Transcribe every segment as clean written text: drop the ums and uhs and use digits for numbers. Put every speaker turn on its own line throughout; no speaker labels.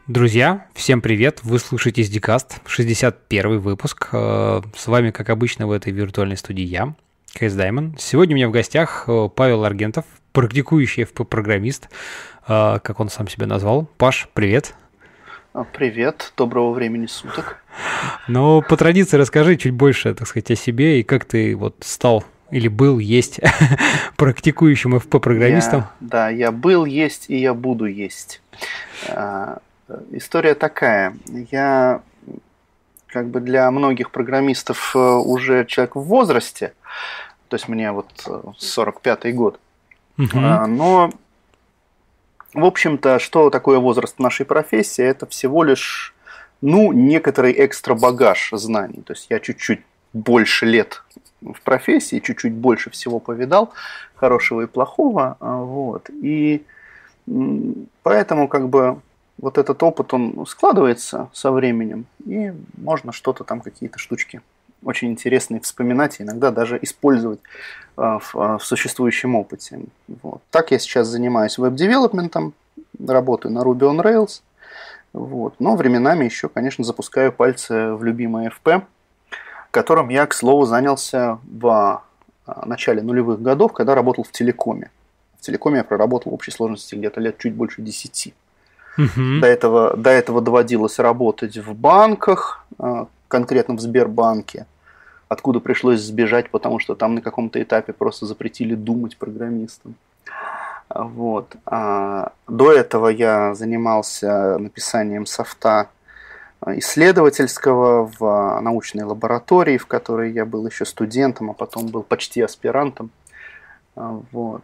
Друзья, всем привет! Вы слушаете SDCast, 61 выпуск. С вами, как обычно, в этой виртуальной студии я, КС Даймон. Сегодня у меня в гостях Павел Аргентов, практикующий FP-программист, как он сам себя назвал. Паш, привет!
Привет, доброго времени суток.
Ну, по традиции расскажи чуть больше, так сказать, о себе и как ты вот стал или был, есть практикующим FP-программистом.
Я был, есть и я буду есть. История такая. Я как бы для многих программистов уже человек в возрасте, то есть мне вот 45-й год. Но, в общем-то, что такое возраст в нашей профессии? Это всего лишь, некоторый экстра багаж знаний. То есть я чуть-чуть больше лет в профессии, чуть-чуть больше всего повидал, хорошего и плохого. Вот. И поэтому как бы вот этот опыт, он складывается со временем, и можно что-то там, какие-то штучки очень интересные вспоминать, и иногда даже использовать в существующем опыте. Вот. Так я сейчас занимаюсь веб-девелопментом, работаю на Ruby on Rails, вот. Но временами еще, конечно, запускаю пальцы в любимое FP, которым я, к слову, занялся в начале нулевых годов, когда работал в телекоме. В телекоме я проработал в общей сложности где-то лет чуть больше 10. До этого доводилось работать в банках, конкретно в Сбербанке, откуда пришлось сбежать, потому что там на каком-то этапе просто запретили думать программистам. Вот. До этого я занимался написанием софта исследовательского в научной лаборатории, в которой я был еще студентом, а потом был почти аспирантом. Вот.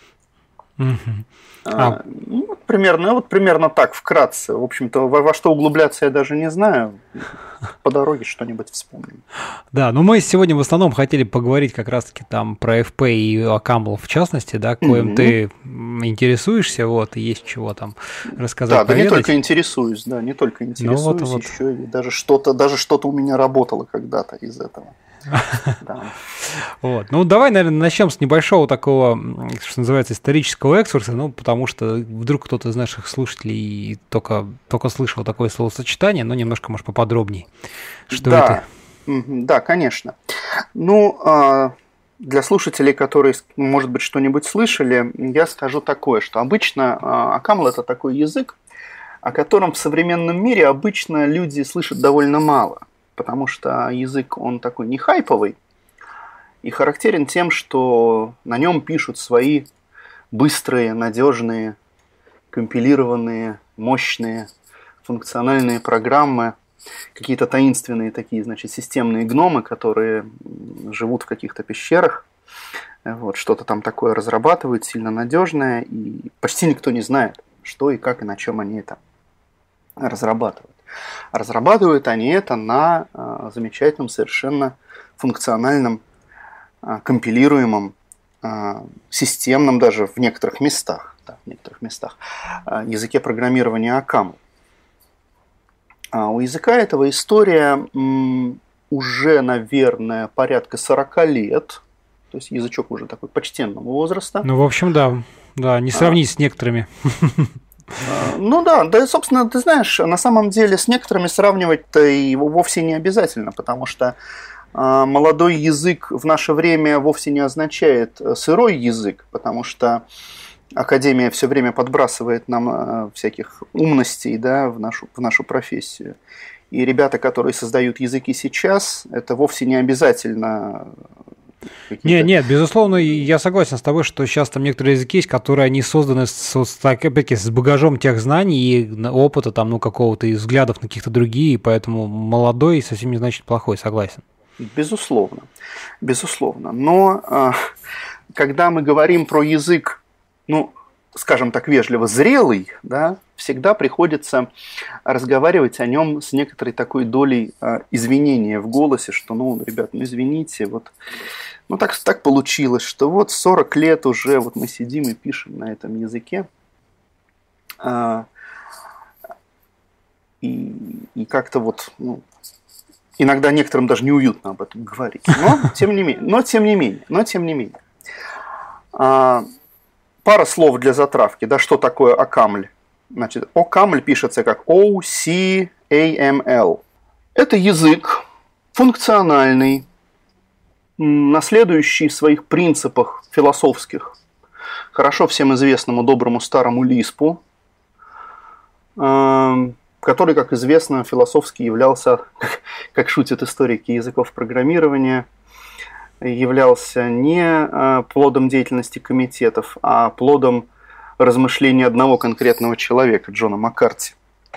Примерно так, вкратце. В общем-то, во что углубляться я даже не знаю. По дороге что-нибудь вспомним.
Да, но мы сегодня в основном хотели поговорить как раз-таки там про FP и OCaml в частности, да, коим ты интересуешься, вот, и есть чего там рассказать.
Да, не только интересуюсь, еще и даже что-то у меня работало когда-то из этого.
Вот. Ну, давай, наверное, начнем с небольшого такого, что называется, исторического экскурса, потому что вдруг кто-то из наших слушателей только слышал такое словосочетание, но немножко, может, поподробнее. Что это?
Да, конечно. Для слушателей, которые, может быть, что-нибудь слышали, я скажу такое, что обычно OCaml – это такой язык, о котором в современном мире обычно люди слышат довольно мало. Потому что язык, он такой не хайповый и характерен тем, что на нем пишут свои быстрые, надежные, компилированные, мощные, функциональные программы, какие-то таинственные такие, системные гномы, которые живут в каких-то пещерах, вот, что-то там такое разрабатывают, сильно надежное, и почти никто не знает, что и как и на чем они это разрабатывают. Разрабатывают они это на замечательном, совершенно функциональном, компилируемом, системном даже в некоторых местах, языке программирования OCaml. У языка этого история уже, наверное, порядка 40 лет, то есть язычок уже такой почтенного возраста.
В общем, да, не сравнить с некоторыми.
Собственно, ты знаешь, на самом деле с некоторыми сравнивать-то его вовсе не обязательно, потому что молодой язык в наше время вовсе не означает сырой язык, потому что Академия все время подбрасывает нам всяких умностей, да, в нашу профессию. И ребята, которые создают языки сейчас, это вовсе не обязательно...
Нет, безусловно, я согласен с тобой, что сейчас там некоторые языки есть, которые они созданы с багажом тех знаний и опыта, какого-то и взглядов на каких-то другие, и поэтому молодой совсем не значит плохой, согласен.
Безусловно. Но когда мы говорим про язык, скажем так, вежливо, зрелый, да, всегда приходится разговаривать о нем с некоторой такой долей извинения в голосе, что, ребят, извините, так получилось, что 40 лет уже мы сидим и пишем на этом языке, и как-то иногда некоторым даже неуютно об этом говорить, но тем не менее. Пара слов для затравки, да, что такое OCaml. Значит, OCaml пишется как OCAML. Это язык функциональный, наследующий в своих принципах философских хорошо всем известному доброму старому Лиспу, который, как известно, философски являлся, как шутят историки языков программирования, являлся не плодом деятельности комитетов, а плодом размышлений одного конкретного человека, Джона Маккарти.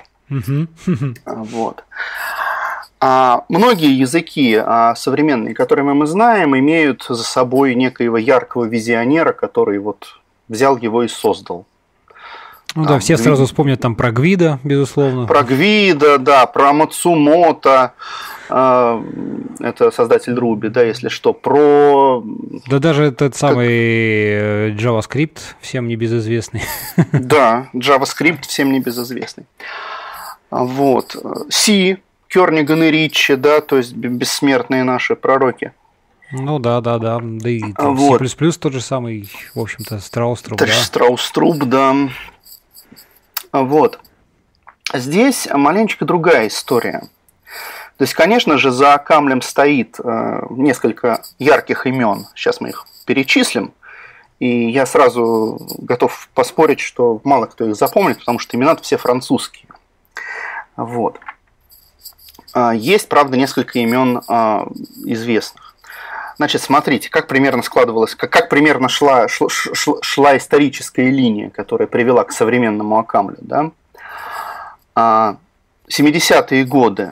Вот. А многие языки современные, которые мы знаем, имеют за собой некоего яркого визионера, который вот взял его и создал.
Ну да, все сразу вспомнят там про Гвида, безусловно.
Про Гвида, да, про Мацумото, это создатель Руби, да, если что, про...
Да даже этот самый JavaScript всем небезызвестный.
Да, JavaScript всем небезызвестный. Вот. C, Кёрниган и Ричи, да, то есть бессмертные наши пророки.
Ну да. Да и там вот. C++ тот же самый, в общем-то, Страуструб, да.
Страуструб, да. Вот. Здесь маленечко другая история. То есть, конечно же, за OCaml стоит несколько ярких имен. Сейчас мы их перечислим. И я сразу готов поспорить, что мало кто их запомнит, потому что имена все французские. Вот. Есть, правда, несколько имен известных. Значит, смотрите, как примерно складывалась, как примерно шла историческая линия, которая привела к современному OCaml. Да? 70-е годы.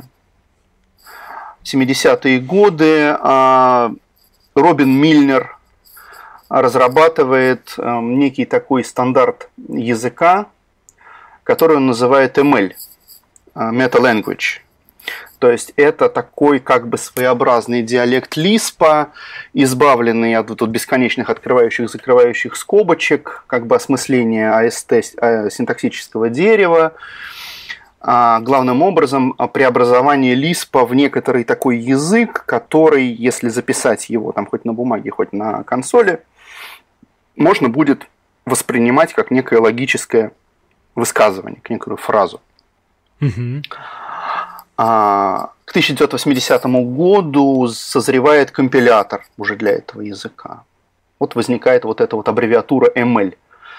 Робин Мильнер разрабатывает некий такой стандарт языка, который он называет ML, Meta Language. То есть это такой как бы своеобразный диалект Лиспа, избавленный от вот бесконечных открывающих, закрывающих скобочек, как бы осмысление АСТ, синтаксического дерева. Главным образом преобразование Лиспа в некоторый такой язык, который, если записать его там хоть на бумаге, хоть на консоли, можно будет воспринимать как некое логическое высказывание, как некую фразу. К 1980 году созревает компилятор уже для этого языка. Вот возникает вот эта вот аббревиатура ML.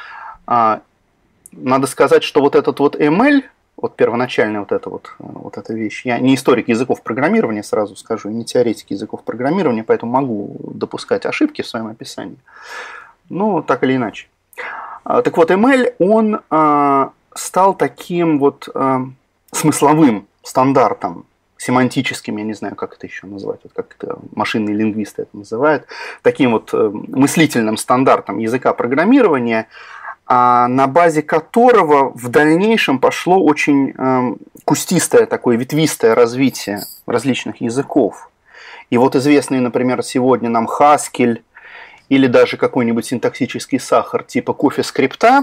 Надо сказать, что вот этот вот ML, вот первоначальная вот эта вещь, я не историк языков программирования, сразу скажу, не теоретик языков программирования, поэтому могу допускать ошибки в своем описании. Ну, так или иначе. Так вот, ML, он стал таким вот смысловым стандартом, семантическим, я не знаю, как это еще назвать, вот как это машинные лингвисты это называют, таким вот мыслительным стандартом языка программирования, на базе которого в дальнейшем пошло очень кустистое, такое ветвистое развитие различных языков. И вот известный, например, сегодня нам Haskell или даже какой-нибудь синтаксический сахар типа CoffeeScript,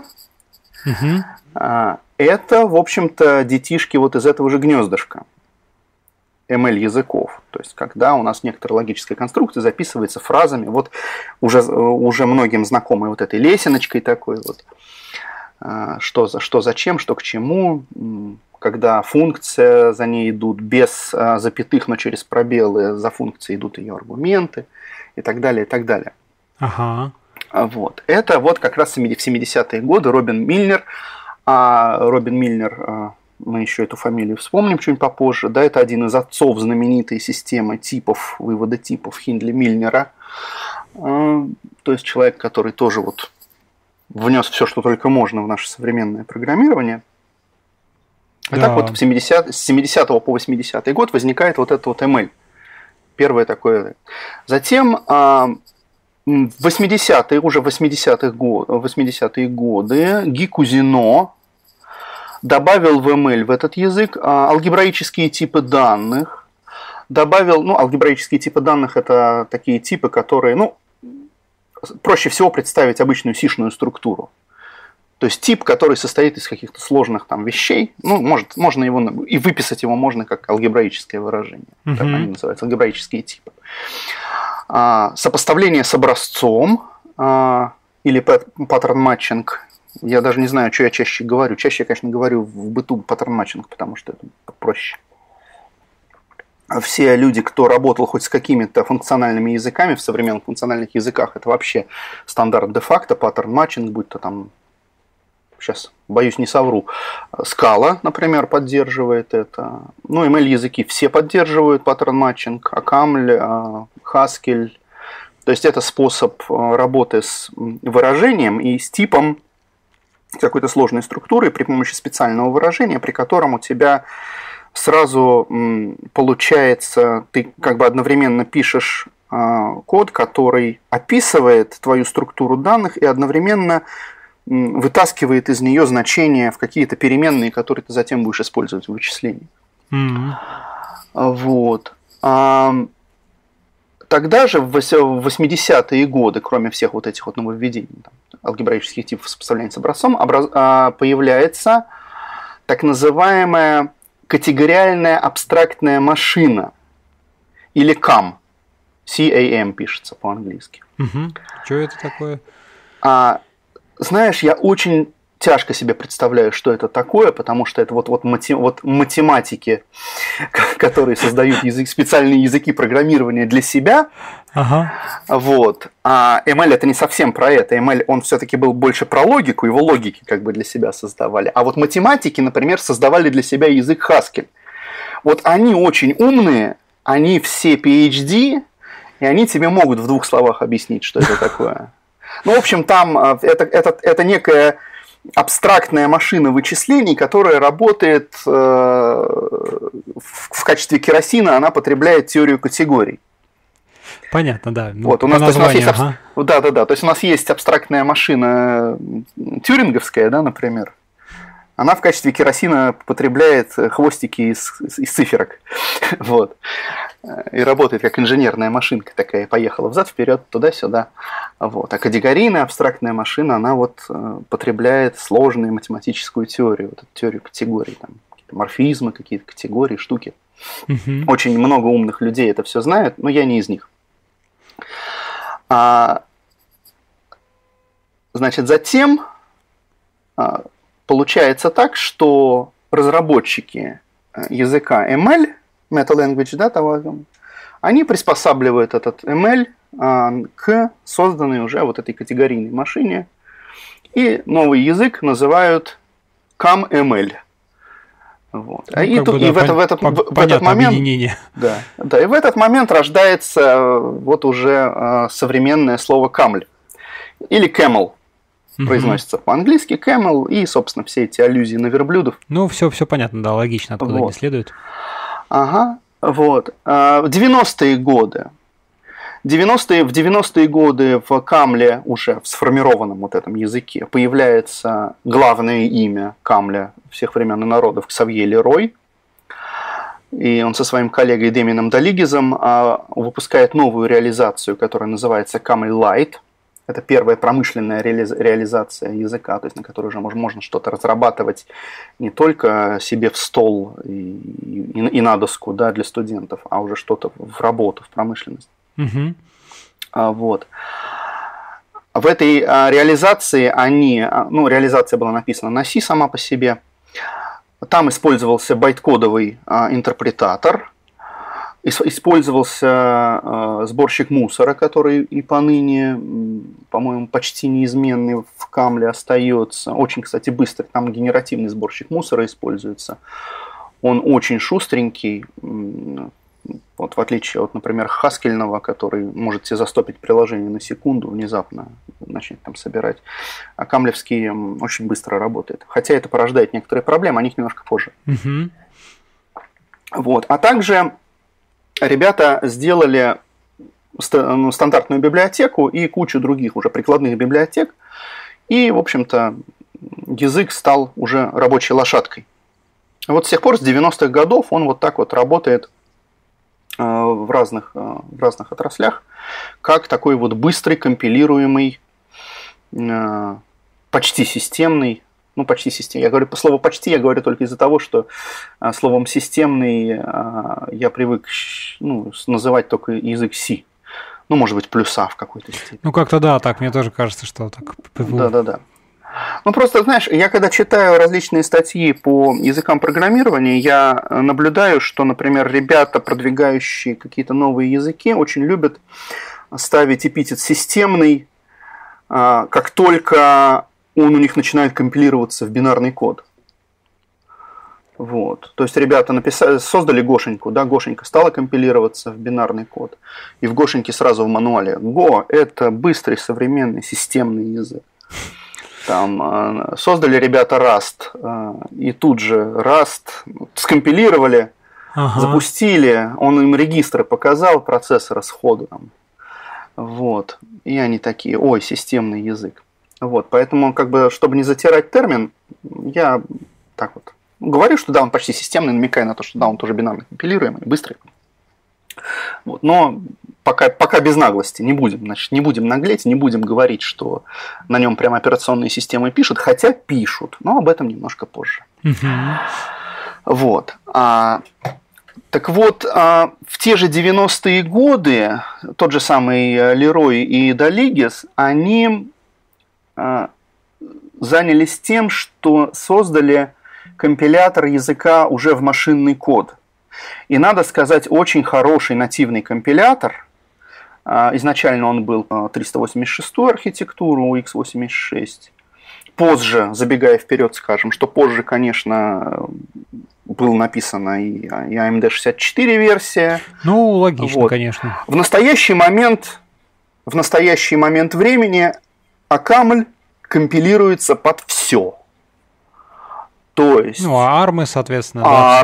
это, в общем-то, детишки вот из этого же гнездышка ML-языков. То есть, когда у нас некоторая логическая конструкция записывается фразами, вот уже многим знакомой вот этой лесеночкой такой вот, что зачем, что к чему, когда функция, за ней идут без запятых, но через пробелы, за функцией идут ее аргументы и так далее, и так далее.
Ага.
Вот. Это вот как раз в 70-е годы Робин Мильнер. Робин Мильнер, мы еще эту фамилию вспомним чуть попозже, да, это один из отцов знаменитой системы типов, вывода типов Хиндли-Мильнера. То есть человек, который тоже вот внес все, что только можно в наше современное программирование. И так вот с 70 по 80-й год возникает вот этот вот ML. Первое такое. Затем в 80-е, уже в 80-е годы Ги Кузино добавил в ML, в этот язык, алгебраические типы данных. Алгебраические типы данных – это такие типы, которые, проще всего представить обычную сишную структуру. То есть тип, который состоит из каких-то сложных там вещей, можно его и выписать его можно как алгебраическое выражение. Так они называются, алгебраические типы. Сопоставление с образцом или pattern matching Я даже не знаю, что я чаще говорю. Чаще я, конечно, говорю в быту паттерн-матчинг, потому что это проще. Все люди, кто работал хоть с какими-то функциональными языками в современных функциональных языках, это вообще стандарт де-факто, паттерн-матчинг, будь то там, сейчас, боюсь, не совру, Scala, например, поддерживает это. Ну, ML-языки все поддерживают паттерн-матчинг, Акамль, Haskell. То есть это способ работы с выражением и с типом какой-то сложной структуры при помощи специального выражения, при котором у тебя сразу получается, ты как бы одновременно пишешь код, который описывает твою структуру данных и одновременно вытаскивает из нее значения в какие-то переменные, которые ты затем будешь использовать в вычислении. Вот. Тогда же, в 80-е годы, кроме всех вот этих вот нововведений, там, алгебраических типов сопоставления с образцом, появляется так называемая категориальная абстрактная машина, или CAM. C-A-M пишется по-английски.
Что это такое?
Знаешь, я очень тяжко себе представляю, что это такое, потому что это вот математики, которые создают специальные языки программирования для себя. Вот. А ML это не совсем про это. ML, он все-таки был больше про логику, его логики как бы для себя создавали. А вот математики, например, создавали для себя язык Haskell. Вот они очень умные, они все PhD, и они тебе могут в 2 словах объяснить, что это такое. Ну, в общем, там это некая абстрактная машина вычислений, которая работает в качестве керосина, она потребляет теорию категорий.
Понятно, да. Ну,
вот, у нас, то есть у нас есть абстрактная машина тьюринговская, да, например. Она в качестве керосина потребляет хвостики из циферок. Вот. И работает как инженерная машинка такая, поехала взад-вперед, туда-сюда. Вот. А категорийная абстрактная машина, она вот потребляет сложную математическую теорию, вот эту теорию категорий, там, какие-то морфизмы, какие-то категории, штуки. Очень много умных людей это все знают, но я не из них. Значит, затем получается так, что разработчики языка ML, Meta-Language, да, они приспосабливают этот ML к созданной уже вот этой категорийной машине, и новый язык называют CAM-ML. Вот. И в этот момент, и в этот момент рождается вот уже современное слово CAML или camel. Произносится по-английски camel, и, собственно, все эти аллюзии на верблюдов.
Ну, все понятно, да, логично, откуда они следуют.
Ага, вот. В 90-е годы. В 90-е годы в Камле, уже в сформированном вот этом языке, появляется главное имя Камля всех времен и народов Ксавье Лерой. И он со своим коллегой Демином Далигезом выпускает новую реализацию, которая называется Камль Лайт. Это первая промышленная реализация языка, то есть на которой уже можно что-то разрабатывать не только себе в стол и на доску, да, для студентов, а уже что-то в работу, в промышленность. Вот. В этой реализации реализация была написана на C сама по себе. Там использовался байткодовый интерпретатор. Использовался сборщик мусора, который и поныне, по-моему, почти неизменный в Камле остается. Очень, кстати, быстрый. Там генеративный сборщик мусора используется. Он очень шустренький. Вот, в отличие от, например, хаскельного, который может себе застопить приложение на секунду, внезапно начнет там собирать. А камлевский очень быстро работает. Хотя это порождает некоторые проблемы, о них немножко позже. Вот. А также ребята сделали стандартную библиотеку и кучу других уже прикладных библиотек. И, в общем-то, язык стал уже рабочей лошадкой. Вот с тех пор, с 90-х годов, он вот так вот работает в разных отраслях, как такой вот быстрый, компилируемый, почти системный. Я говорю по слову «почти», я говорю только из-за того, что словом «системный» я привык называть только язык C. Может быть, плюса в какой-то степени.
Как-то да, так, мне тоже кажется, что так.
Да. Ну, просто, знаешь, я когда читаю различные статьи по языкам программирования, я наблюдаю, что, например, ребята, продвигающие какие-то новые языки, очень любят ставить эпитет «системный», как только он у них начинает компилироваться в бинарный код. Вот. То есть ребята создали Гошеньку, да, Гошенька стала компилироваться в бинарный код. И в Гошеньке сразу в мануале: Go – это быстрый, современный, системный язык. Там создали ребята Rust, и тут же Rust скомпилировали, запустили, он им регистры показал процессора сходу. Вот. И они такие: ой, системный язык. Вот. Поэтому, как бы, чтобы не затирать термин, я так вот говорю, что да, он почти системный, намекая на то, что да, он тоже бинарно компилируемый, быстрый. Вот. Но пока без наглости не будем. Значит, не будем наглеть, не будем говорить, что на нем прям операционные системы пишут, хотя пишут, но об этом немножко позже. Вот. Так вот, в те же 90-е годы тот же самый Лерой и Долигес, они занялись тем, что создали компилятор языка уже в машинный код. И надо сказать, очень хороший нативный компилятор. Изначально он был 386-ю архитектуру у x86. Позже, забегая вперед, скажем, что позже, конечно, была написана и AMD 64 версия.
Ну, логично, вот. Конечно.
В настоящий момент времени Акамль компилируется под все. То есть...
Ну, ARM, соответственно.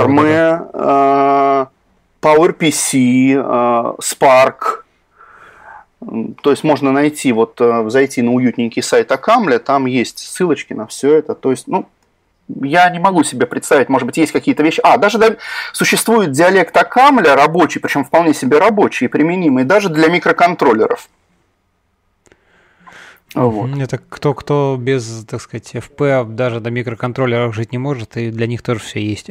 ARM, PowerPC, Spark. То есть можно найти, зайти на уютненький сайт Акамля, там есть ссылочки на все это. То есть, я не могу себе представить, может быть, есть какие-то вещи. Даже существует диалект Акамля рабочий, причем вполне себе рабочий и применимый даже для микроконтроллеров. Вот.
Это кто без, так сказать, FP даже до микроконтроллеров жить не может, и для них тоже все есть.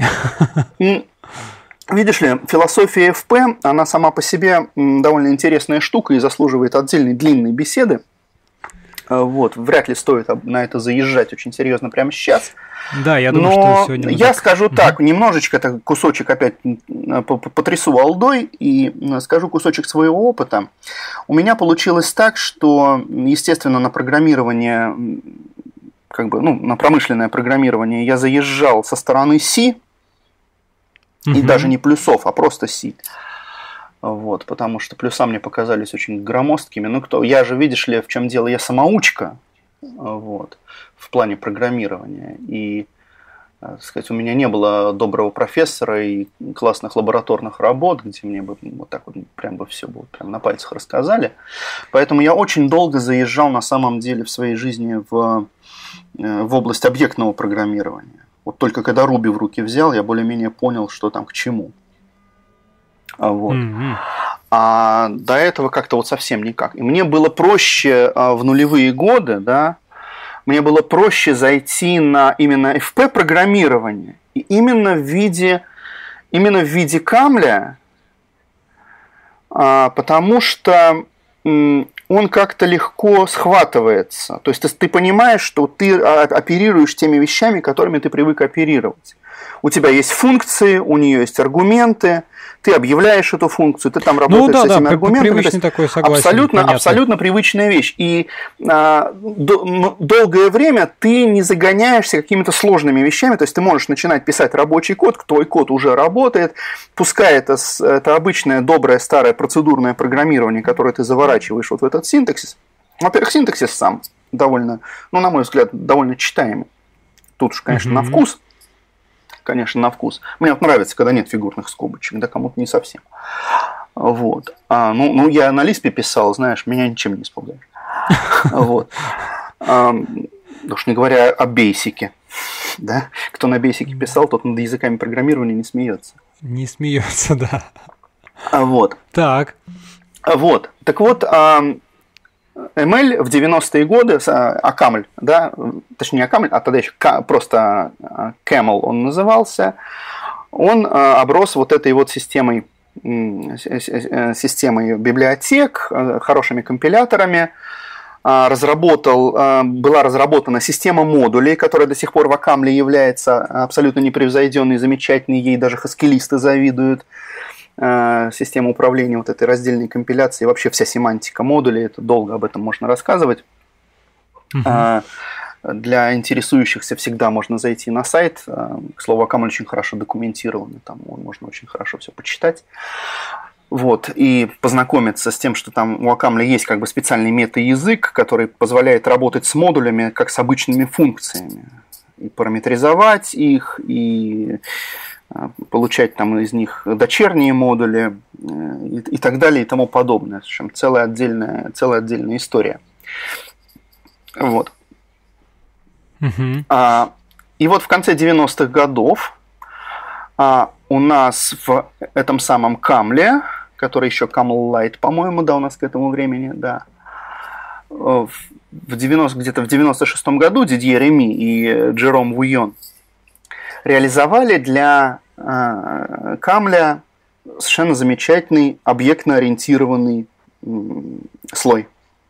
Видишь ли, философия FP, она сама по себе довольно интересная штука и заслуживает отдельной длинной беседы. Вот, вряд ли стоит на это заезжать очень серьезно прямо сейчас.
Да, я думаю, что сегодня...
Я скажу так, немножечко кусочек опять потрясу алдой и скажу кусочек своего опыта. У меня получилось так, что, естественно, на программирование, на промышленное программирование я заезжал со стороны C, и даже не плюсов, а просто C. Вот, потому что плюса мне показались очень громоздкими. Я же, видишь ли, в чем дело, я самоучка, вот, в плане программирования. И, так сказать, у меня не было доброго профессора и классных лабораторных работ, где мне бы вот так вот прям бы все было прям на пальцах рассказали. Поэтому я очень долго заезжал на самом деле в своей жизни в область объектного программирования. Вот только когда Ruby в руки взял, я более-менее понял, что там к чему. Вот. А до этого как-то совсем никак. И мне было проще в нулевые годы, да, мне было проще зайти на именно FP-программирование. И именно в виде Камля, потому что он как-то легко схватывается. То есть ты понимаешь, что ты оперируешь теми вещами, которыми ты привык оперировать. У тебя есть функции, у нее есть аргументы, ты объявляешь эту функцию, ты там работаешь с этими аргументами.
Привычный такой, согласен.
Абсолютно привычная вещь. И долгое время ты не загоняешься какими-то сложными вещами, то есть ты можешь начинать писать рабочий код, твой код уже работает, пускай это обычное, доброе, старое процедурное программирование, которое ты заворачиваешь в этот синтаксис. Во-первых, синтаксис сам довольно, на мой взгляд, довольно читаемый. Тут уж, конечно, на вкус. Конечно, на вкус. Мне нравится, когда нет фигурных скобочек, да кому-то не совсем. Вот. Я на Лиспе писал, знаешь, меня ничем не испугаешь. Вот. Уж не говоря о бейсике. Да? Кто на бейсике писал, тот над языками программирования не смеется.
Не смеется, да.
Вот.
Так.
Вот. Так вот, ML в 90-е годы, Акамль, да, точнее не Акамль, а тогда еще просто Camel он назывался, он оброс вот этой вот системой библиотек, хорошими компиляторами, была разработана система модулей, которая до сих пор в Акамле является абсолютно непревзойденной, замечательной, ей даже хаскилисты завидуют. Система управления вот этой раздельной компиляцией, вообще вся семантика модулей, это долго об этом можно рассказывать. Для интересующихся всегда можно зайти на сайт. К слову, Акамль очень хорошо документирован, там можно очень хорошо все почитать. Вот, и познакомиться с тем, что там у Акамля есть как бы специальный мета-язык, который позволяет работать с модулями как с обычными функциями. И параметризовать их, и получать там из них дочерние модули, и так далее, и тому подобное. В общем, целая отдельная история. Вот. И вот в конце 90-х годов у нас в этом самом Камле, который еще Camel Lite, по-моему, да, у нас к этому времени, да, где-то в 96-м году Дидье Реми и Джером Вуйон реализовали для Камля совершенно замечательный объектно-ориентированный слой.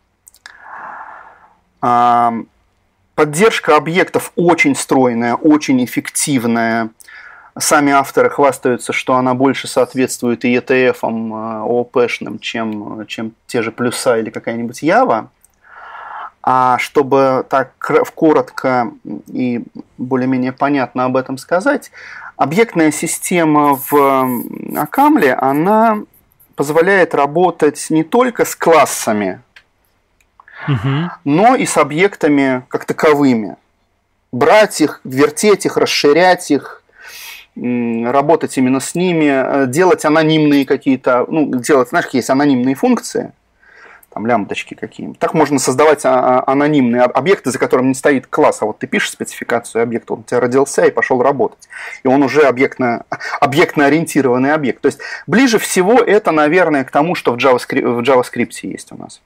Поддержка объектов очень стройная, очень эффективная. Сами авторы хвастаются, что она больше соответствует и ETF-ам ООП-шным, чем те же плюса или какая-нибудь Java. А чтобы так коротко и более-менее понятно об этом сказать, объектная система в Акамле, она позволяет работать не только с классами, но и с объектами как таковыми. Брать их, вертеть их, расширять их, работать именно с ними, делать анонимные какие-то, знаешь, есть анонимные функции, там лямбдочки какие-нибудь. Так можно создавать анонимные объекты, за которым не стоит класс. А вот ты пишешь спецификацию объекта, он у тебя родился и пошел работать. И он уже объектно-ориентированный объект. То есть ближе всего это, наверное, к тому, что в JavaScript есть у нас.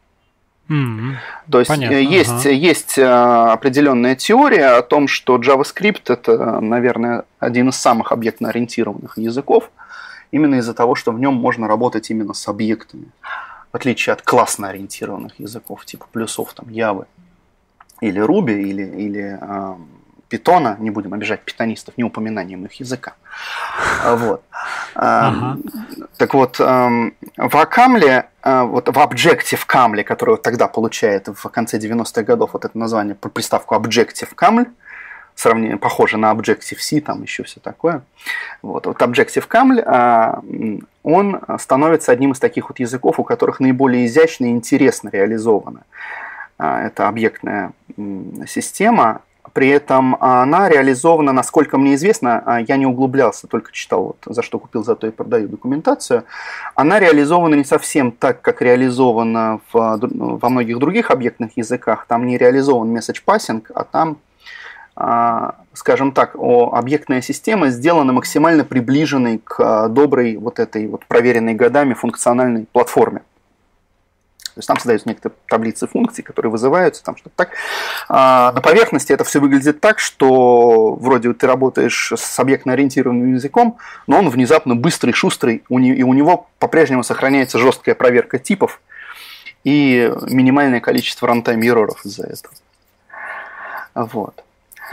То есть есть определенная теория о том, что JavaScript это, наверное, один из самых объектно-ориентированных языков, именно из-за того, что в нем можно работать именно с объектами, в отличие от классно-ориентированных языков, типа плюсов там Java или Ruby или Python, не будем обижать питонистов неупоминанием их языка. Вот. Так вот, в Акамле, вот в Objective-Caml, который вот тогда получает в конце 90-х годов вот это название, приставку Objective-Caml, сравнение, похоже на Objective-C, там еще все такое. Вот Objective-Caml, он становится одним из таких вот языков, у которых наиболее изящно и интересно реализовано. Это объектная система. При этом она реализована, насколько мне известно, я не углублялся, только читал, вот, за что купил, зато и продаю документацию. Она реализована не совсем так, как реализована во многих других объектных языках. Там не реализован message passing, а там, скажем так, объектная система сделана максимально приближенной к доброй, вот этой вот проверенной годами функциональной платформе. То есть там создаются некоторые таблицы функций, которые вызываются, там что-то так. На поверхности это все выглядит так, что вроде ты работаешь с объектно-ориентированным языком, но он внезапно быстрый, шустрый, и у него по-прежнему сохраняется жесткая проверка типов и минимальное количество рантайм-эрроров из-за этого. Вот.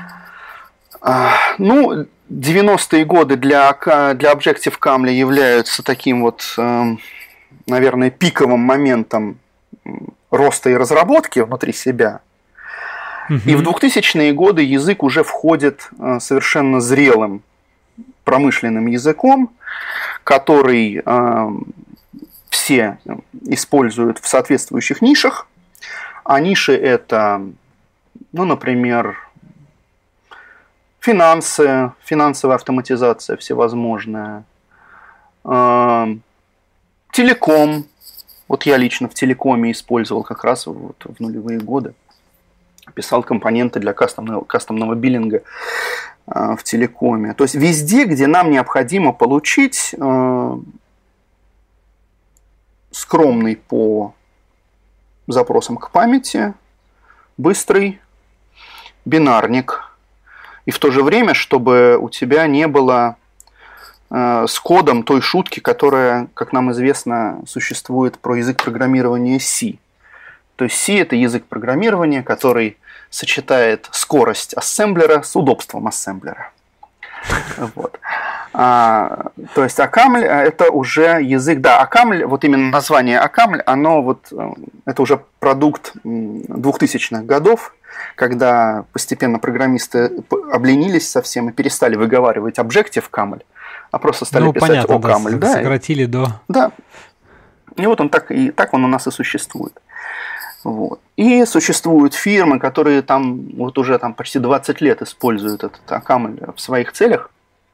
90-е годы для Objective-Caml являются таким вот, наверное, пиковым моментом роста и разработки внутри себя. И в 2000-е годы язык уже входит совершенно зрелым промышленным языком, который все используют в соответствующих нишах. А ниши это, например, финансы, финансовая автоматизация всевозможная, телеком. Вот я лично в телекоме использовал как раз вот в нулевые годы. Писал компоненты для кастомного биллинга в телекоме. То есть везде, где нам необходимо получить скромный по запросам к памяти, быстрый бинарник. И в то же время, чтобы у тебя не было с кодом той шутки, которая, как нам известно, существует про язык программирования C. То есть C – это язык программирования, который сочетает скорость ассемблера с удобством ассемблера. Вот. То есть Акамль – это уже язык, да, Акамль, вот именно название Акамль, оно вот, это уже продукт 2000-х годов, когда постепенно программисты обленились совсем и перестали выговаривать Objective-Камль, а просто стали писать Окамль.
Да, сократили до…
Да, и вот он так он у нас и существует. Вот. И существуют фирмы, которые там вот уже там почти 20 лет используют этот Акамль в своих целях,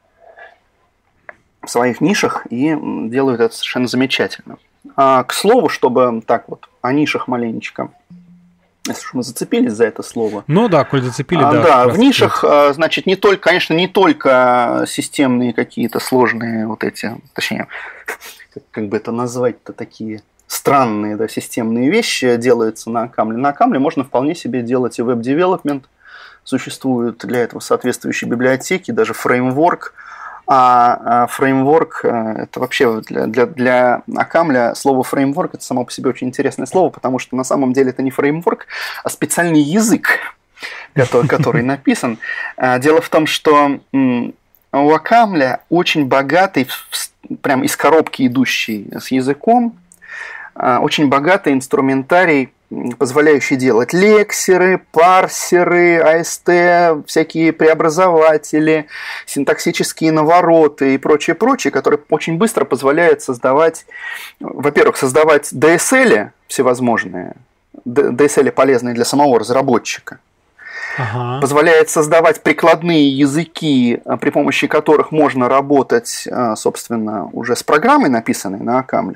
в своих нишах, и делают это совершенно замечательно. К слову, чтобы так вот о нишах маленечко, если уж мы зацепились за это слово.
Ну да, коль зацепили, да.
Да, в нишах, значит, не только, конечно, не только системные какие-то сложные вот эти, точнее, как бы это назвать-то, такие странные, да, системные вещи делаются на Акамле. На Акамле можно вполне себе делать и веб-девелопмент. Существуют для этого соответствующие библиотеки, даже фреймворк. А фреймворк – это вообще для Акамля слово фреймворк – это само по себе очень интересное слово, потому что на самом деле это не фреймворк, а специальный язык, который написан. Дело в том, что у Акамля очень богатый, прям из коробки идущий с языком, очень богатый инструментарий, позволяющий делать лексеры, парсеры, АСТ, всякие преобразователи, синтаксические навороты и прочее, которые очень быстро позволяют создавать, во-первых, создавать DSL всевозможные, DSL полезные для самого разработчика, позволяет создавать прикладные языки, при помощи которых можно работать, собственно, уже с программой, написанной на Акамле.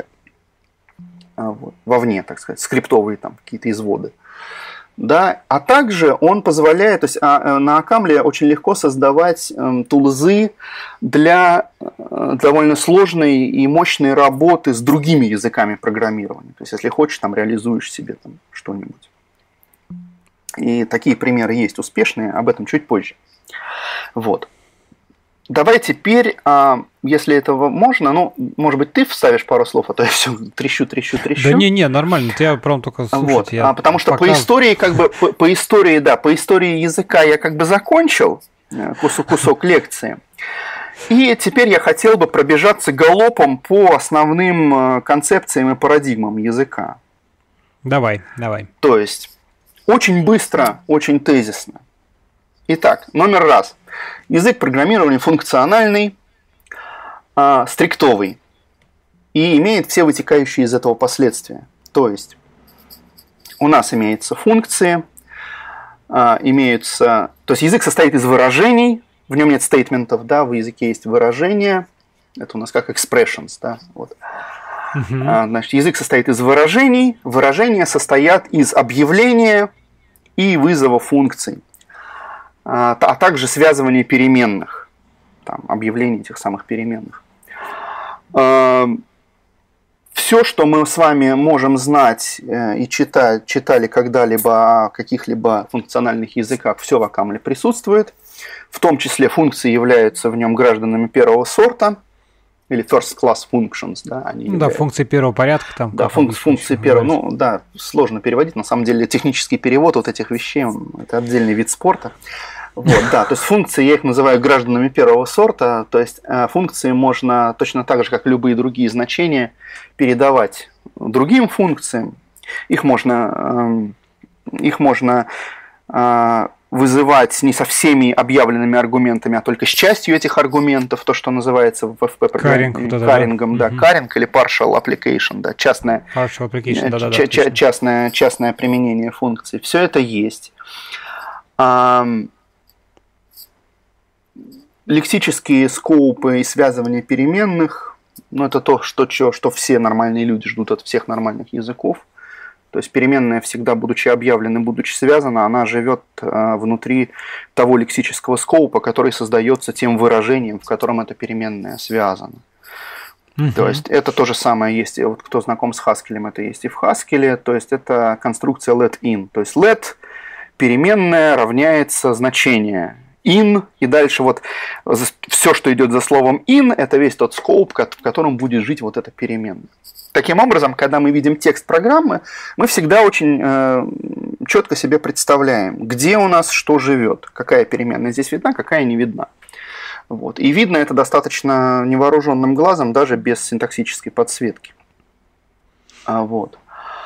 Вот, вовне, так сказать, скриптовые там какие-то изводы. Да? А также он позволяет, то есть на Акамле очень легко создавать тулзы для довольно сложной и мощной работы с другими языками программирования. То есть, если хочешь, там реализуешь себе там что-нибудь. И такие примеры есть успешные, об этом чуть позже. Вот. Давай теперь, если этого можно, ну, может быть, ты вставишь пару слов, а то я все трещу.
Да не, нормально, я прям только слушать.
Вот. Потому что по истории, по истории языка я как бы закончил кусок лекции. И теперь я хотел бы пробежаться галопом по основным концепциям и парадигмам языка.
Давай.
То есть, очень быстро, очень тезисно. Итак, номер раз. Язык программирования функциональный, стриктовый и имеет все вытекающие из этого последствия. То есть у нас имеются функции, то есть язык состоит из выражений, в нем нет стейтментов, да, в языке есть выражения, это у нас как expressions, да, вот. Значит, язык состоит из выражений, выражения состоят из объявления и вызова функций, а также связывания переменных, там, объявление этих самых переменных. Все, что мы с вами можем знать и читали когда-либо о каких-либо функциональных языках, все в Акамле присутствует. В том числе функции являются в нем гражданами первого сорта, или first class functions. Да,
функции первого порядка. Там,
да, функции первого. Да, сложно переводить. На самом деле технический перевод вот этих вещей, это отдельный вид спорта. Вот, да, то есть функции, я их называю гражданами первого сорта, то есть функции можно точно так же, как любые другие значения, передавать другим функциям. Их можно вызывать не со всеми объявленными аргументами, а только с частью этих аргументов, то, что называется в FP карингом, да, каринг или partial application, да, частное применение функций. Все это есть. Лексические скоупы и связывание переменных, это то, что все нормальные люди ждут от всех нормальных языков. То есть переменная всегда, будучи объявлена, будучи связана, она живет внутри того лексического скоупа, который создается тем выражением, в котором эта переменная связана. То есть это то же самое есть, вот кто знаком с Haskell, это есть и в Haskell, то есть это конструкция let-in. То есть let переменная равняется значение in, и дальше вот все, что идет за словом in, это весь тот скоуп, в котором будет жить вот эта переменная. Таким образом, когда мы видим текст программы, мы всегда очень четко себе представляем, где у нас что живет, какая переменная здесь видна, какая не видна. Вот. И видно это достаточно невооруженным глазом, даже без синтаксической подсветки. Вот.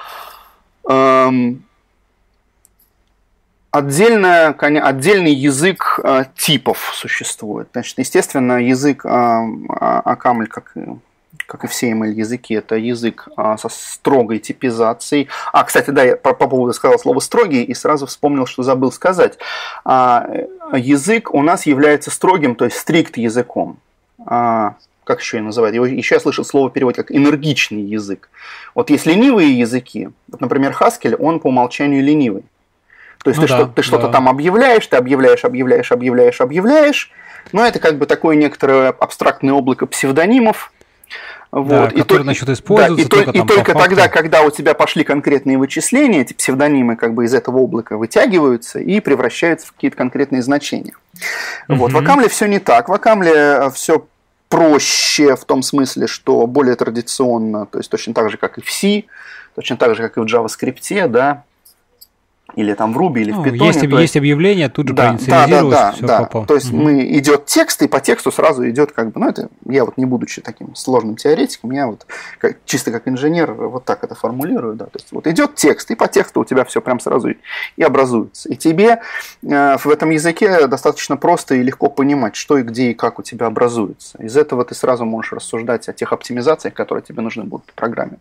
Отдельный язык типов существует. Значит, естественно, язык Акамль, как и все ML-языки, это язык со строгой типизацией. Кстати, да, я по поводу сказал слово «строгий» и сразу вспомнил, что забыл сказать. Язык у нас является строгим, то есть стрикт языком. Как еще ее называют? Еще я слышал слово перевод как энергичный язык. Вот есть ленивые языки, вот, например, Haskell, он по умолчанию ленивый. То есть ты что-то там объявляешь, ты объявляешь, но это как бы такое некоторое абстрактное облако псевдонимов.
Вот. Которые начнут использоваться
только тогда, когда у тебя пошли конкретные вычисления, эти псевдонимы как бы из этого облака вытягиваются и превращаются в какие-то конкретные значения. Вот. В Акамле все не так. В Акамле все проще в том смысле, что более традиционно, то есть точно так же, как и в C, точно так же, как и в JavaScript, да, или там в Ruby, или в Python.
Есть объявление, тут же проинициализировалось, все попало.
То есть идет текст, и по тексту сразу идет как бы, это я вот не будучи таким сложным теоретиком, я вот чисто как инженер вот так это формулирую, да, то есть вот идет текст, и по тексту у тебя все прям сразу и образуется. И тебе в этом языке достаточно просто и легко понимать, что и где и как у тебя образуется. Из этого ты сразу можешь рассуждать о тех оптимизациях, которые тебе нужны будут в программе.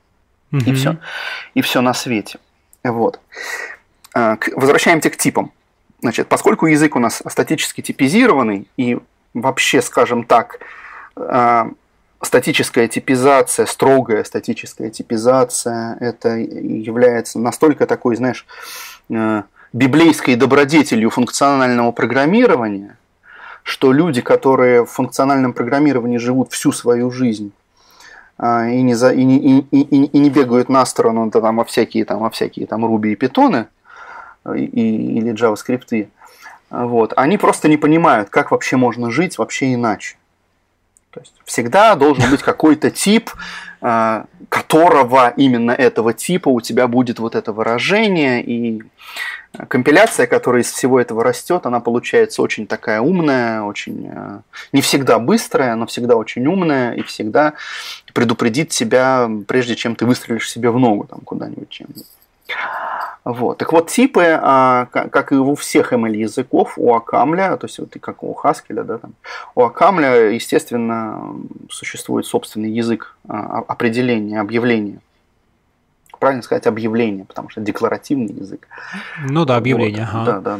И все на свете. Вот. Возвращаемся к типам. Значит, поскольку язык у нас статически типизированный и вообще, скажем так, статическая типизация, строгая статическая типизация, это является настолько такой, знаешь, библейской добродетелью функционального программирования, что люди, которые в функциональном программировании живут всю свою жизнь, и не бегают на сторону во всякие Ruby и Python, или JavaScript, вот, они просто не понимают, как вообще можно жить вообще иначе. То есть всегда должен быть какой-то тип, которого именно этого типа у тебя будет вот это выражение, и компиляция, которая из всего этого растет, она получается очень такая умная, очень не всегда быстрая, но всегда очень умная и всегда предупредит тебя, прежде чем ты выстрелишь себе в ногу там куда-нибудь чем-нибудь. Вот. Так вот, типы, как и у всех ML-языков, у Акамля, то есть вот и как у Haskell, да, там, у Акамля, естественно, существует собственный язык определения, объявления. Правильно сказать объявление, потому что декларативный язык.
Ну да, объявление.
Вот. Да.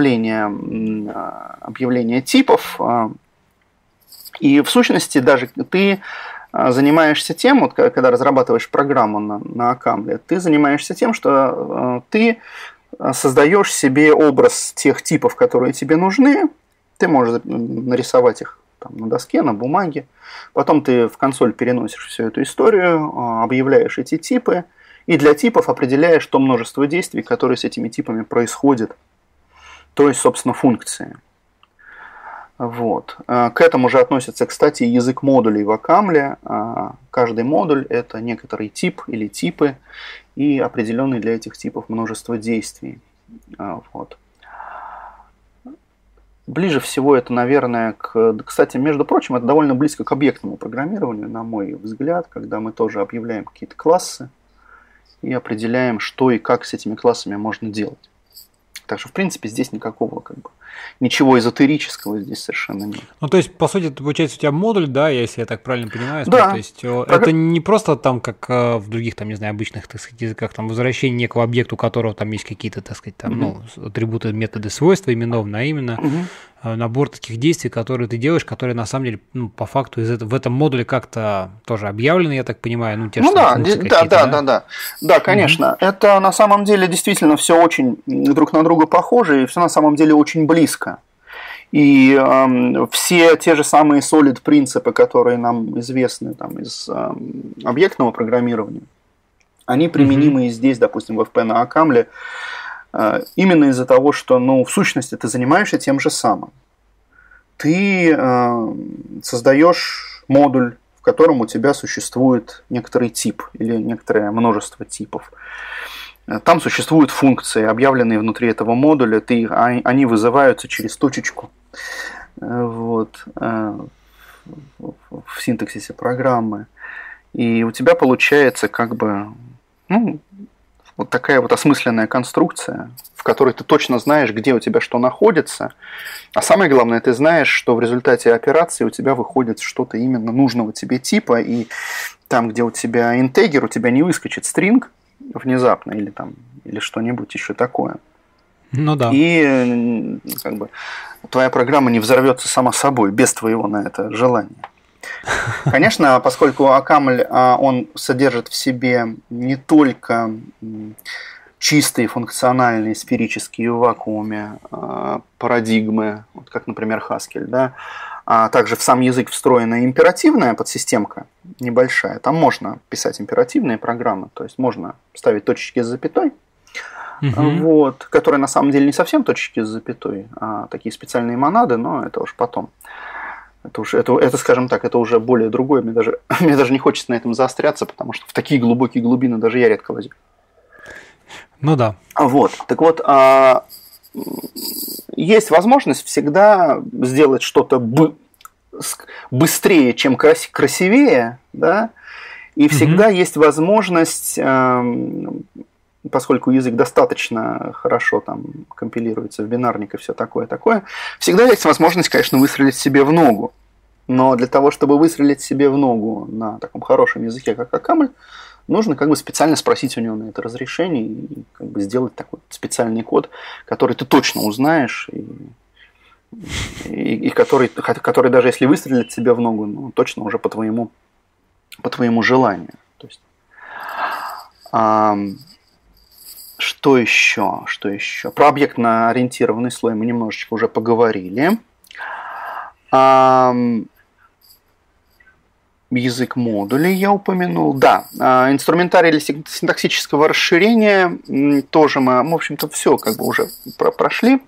Объявление типов. И в сущности даже ты занимаешься тем, вот когда разрабатываешь программу на Акамле, ты занимаешься тем, что ты создаешь себе образ тех типов, которые тебе нужны, ты можешь нарисовать их там на доске, на бумаге, потом ты в консоль переносишь всю эту историю, объявляешь эти типы, и для типов определяешь то множество действий, которые с этими типами происходят, то есть, собственно, функции. Вот. К этому же относится, кстати, язык модулей в Акамле. Каждый модуль – это некоторый тип или типы и определенные для этих типов множество действий. Вот. Ближе всего это, наверное, кстати, между прочим, это довольно близко к объектному программированию, на мой взгляд, когда мы тоже объявляем какие-то классы и определяем, что и как с этими классами можно делать. Так что, в принципе, здесь никакого ничего эзотерического здесь совершенно нет.
Ну, то есть, по сути, это получается у тебя модуль, да, если я так правильно понимаю.
Да.
То есть, это не просто там, как в других, там, не знаю, обычных, так сказать, языках, там, возвращение некого объекта, у которого там есть какие-то, так сказать, там, атрибуты, методы, свойства именованные, а именно набор таких действий, которые ты делаешь, которые, на самом деле, по факту в этом модуле как-то тоже объявлены, я так понимаю, те же функции какие-то,
да, конечно. Это, на самом деле, действительно все очень друг на друга похоже, и все на самом деле очень близко. И все те же самые solid принципы, которые нам известны там, из объектного программирования, они применимы и здесь, допустим, в FP на Акамле, именно из-за того, что, в сущности, ты занимаешься тем же самым. Ты создаешь модуль, в котором у тебя существует некоторый тип или некоторое множество типов. Там существуют функции, объявленные внутри этого модуля, они вызываются через точечку вот, в синтаксисе программы. И у тебя получается как бы вот такая вот осмысленная конструкция, в которой ты точно знаешь, где у тебя что находится. А самое главное, ты знаешь, что в результате операции у тебя выходит что-то именно нужного тебе типа, и там, где у тебя интегер, у тебя не выскочит стринг внезапно или что-нибудь еще такое.
Ну да.
И как бы твоя программа не взорвется сама собой, без твоего на это желания. Конечно, поскольку Акамль, он содержит в себе не только чистые функциональные сферические в вакууме парадигмы, вот как, например, Haskell, да, а также в сам язык встроена императивная подсистемка небольшая. Там можно писать императивные программы, то есть можно ставить точечки с запятой, вот, которые на самом деле не совсем точечки с запятой, а такие специальные монады, но это уж потом. Это, скажем так, это уже более другое. Мне даже не хочется на этом заостряться, потому что в такие глубокие глубины даже я редко лазю.
Ну да.
Вот. Так вот, есть возможность всегда сделать что-то быстрее, чем красивее, да, и всегда есть возможность, поскольку язык достаточно хорошо там компилируется в бинарник и все такое, всегда есть возможность, конечно, выстрелить себе в ногу. Но для того, чтобы выстрелить себе в ногу на таком хорошем языке, как Акамль, нужно как бы специально спросить у него на это разрешение и как бы сделать такой специальный код, который ты точно узнаешь и который даже если выстрелит себе в ногу, точно уже по твоему желанию. То есть, что еще? Про объектно-ориентированный слой мы немножечко уже поговорили. Язык модулей я упомянул. Да, инструментарий для синтаксического расширения тоже мы, в общем-то, все как бы уже прошли.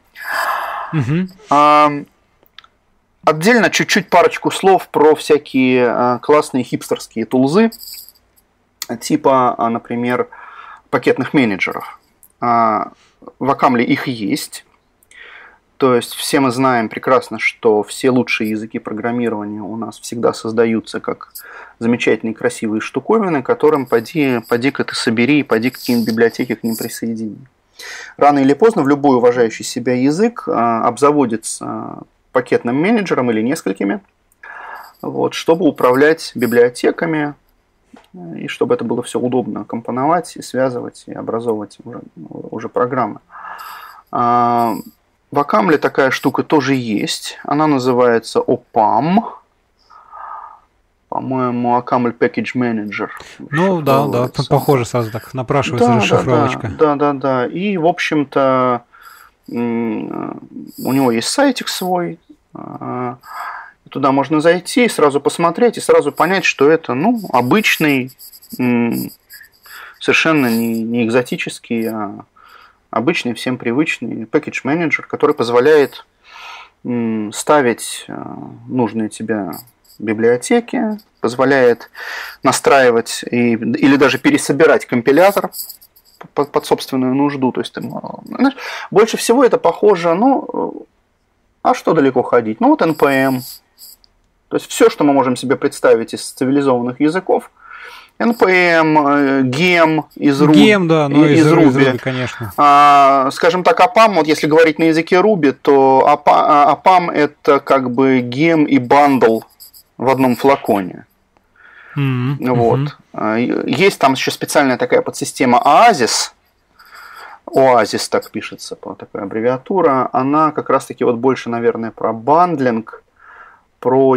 Отдельно чуть-чуть парочку слов про всякие классные хипстерские тулзы, типа, например, пакетных менеджеров. В Акамле их есть. То есть все мы знаем прекрасно, что все лучшие языки программирования у нас всегда создаются как замечательные красивые штуковины, которым поди-ка ты собери и поди какие-нибудь библиотеки к ним присоедини. Рано или поздно в любой уважающий себя язык обзаводится пакетным менеджером или несколькими, вот, чтобы управлять библиотеками и чтобы это было все удобно компоновать и связывать и образовывать уже программы. В Акамле такая штука тоже есть. Она называется OPAM. По-моему, Акамль Package Manager.
Ну да, похоже сразу так. Напрашивается расшифровочка.
Да. И, в общем-то, у него есть сайтик свой. Туда можно зайти, сразу посмотреть и сразу понять, что это обычный, совершенно не экзотический, а обычный, всем привычный package менеджер, который позволяет ставить нужные тебе библиотеки, позволяет настраивать или даже пересобирать компилятор под собственную нужду. То есть, знаешь, больше всего это похоже, а что далеко ходить? Вот NPM. То есть все, что мы можем себе представить из цивилизованных языков, NPM, GEM из Ruby.
GEM, да, но из Ruby, конечно.
Скажем так, APAM, вот если говорить на языке Ruby, то APAM это как бы GEM и bundle в одном флаконе. Вот. Есть там еще специальная такая подсистема Oasis. Oasis так пишется, такая аббревиатура. Она как раз-таки вот больше, наверное, про бандлинг, про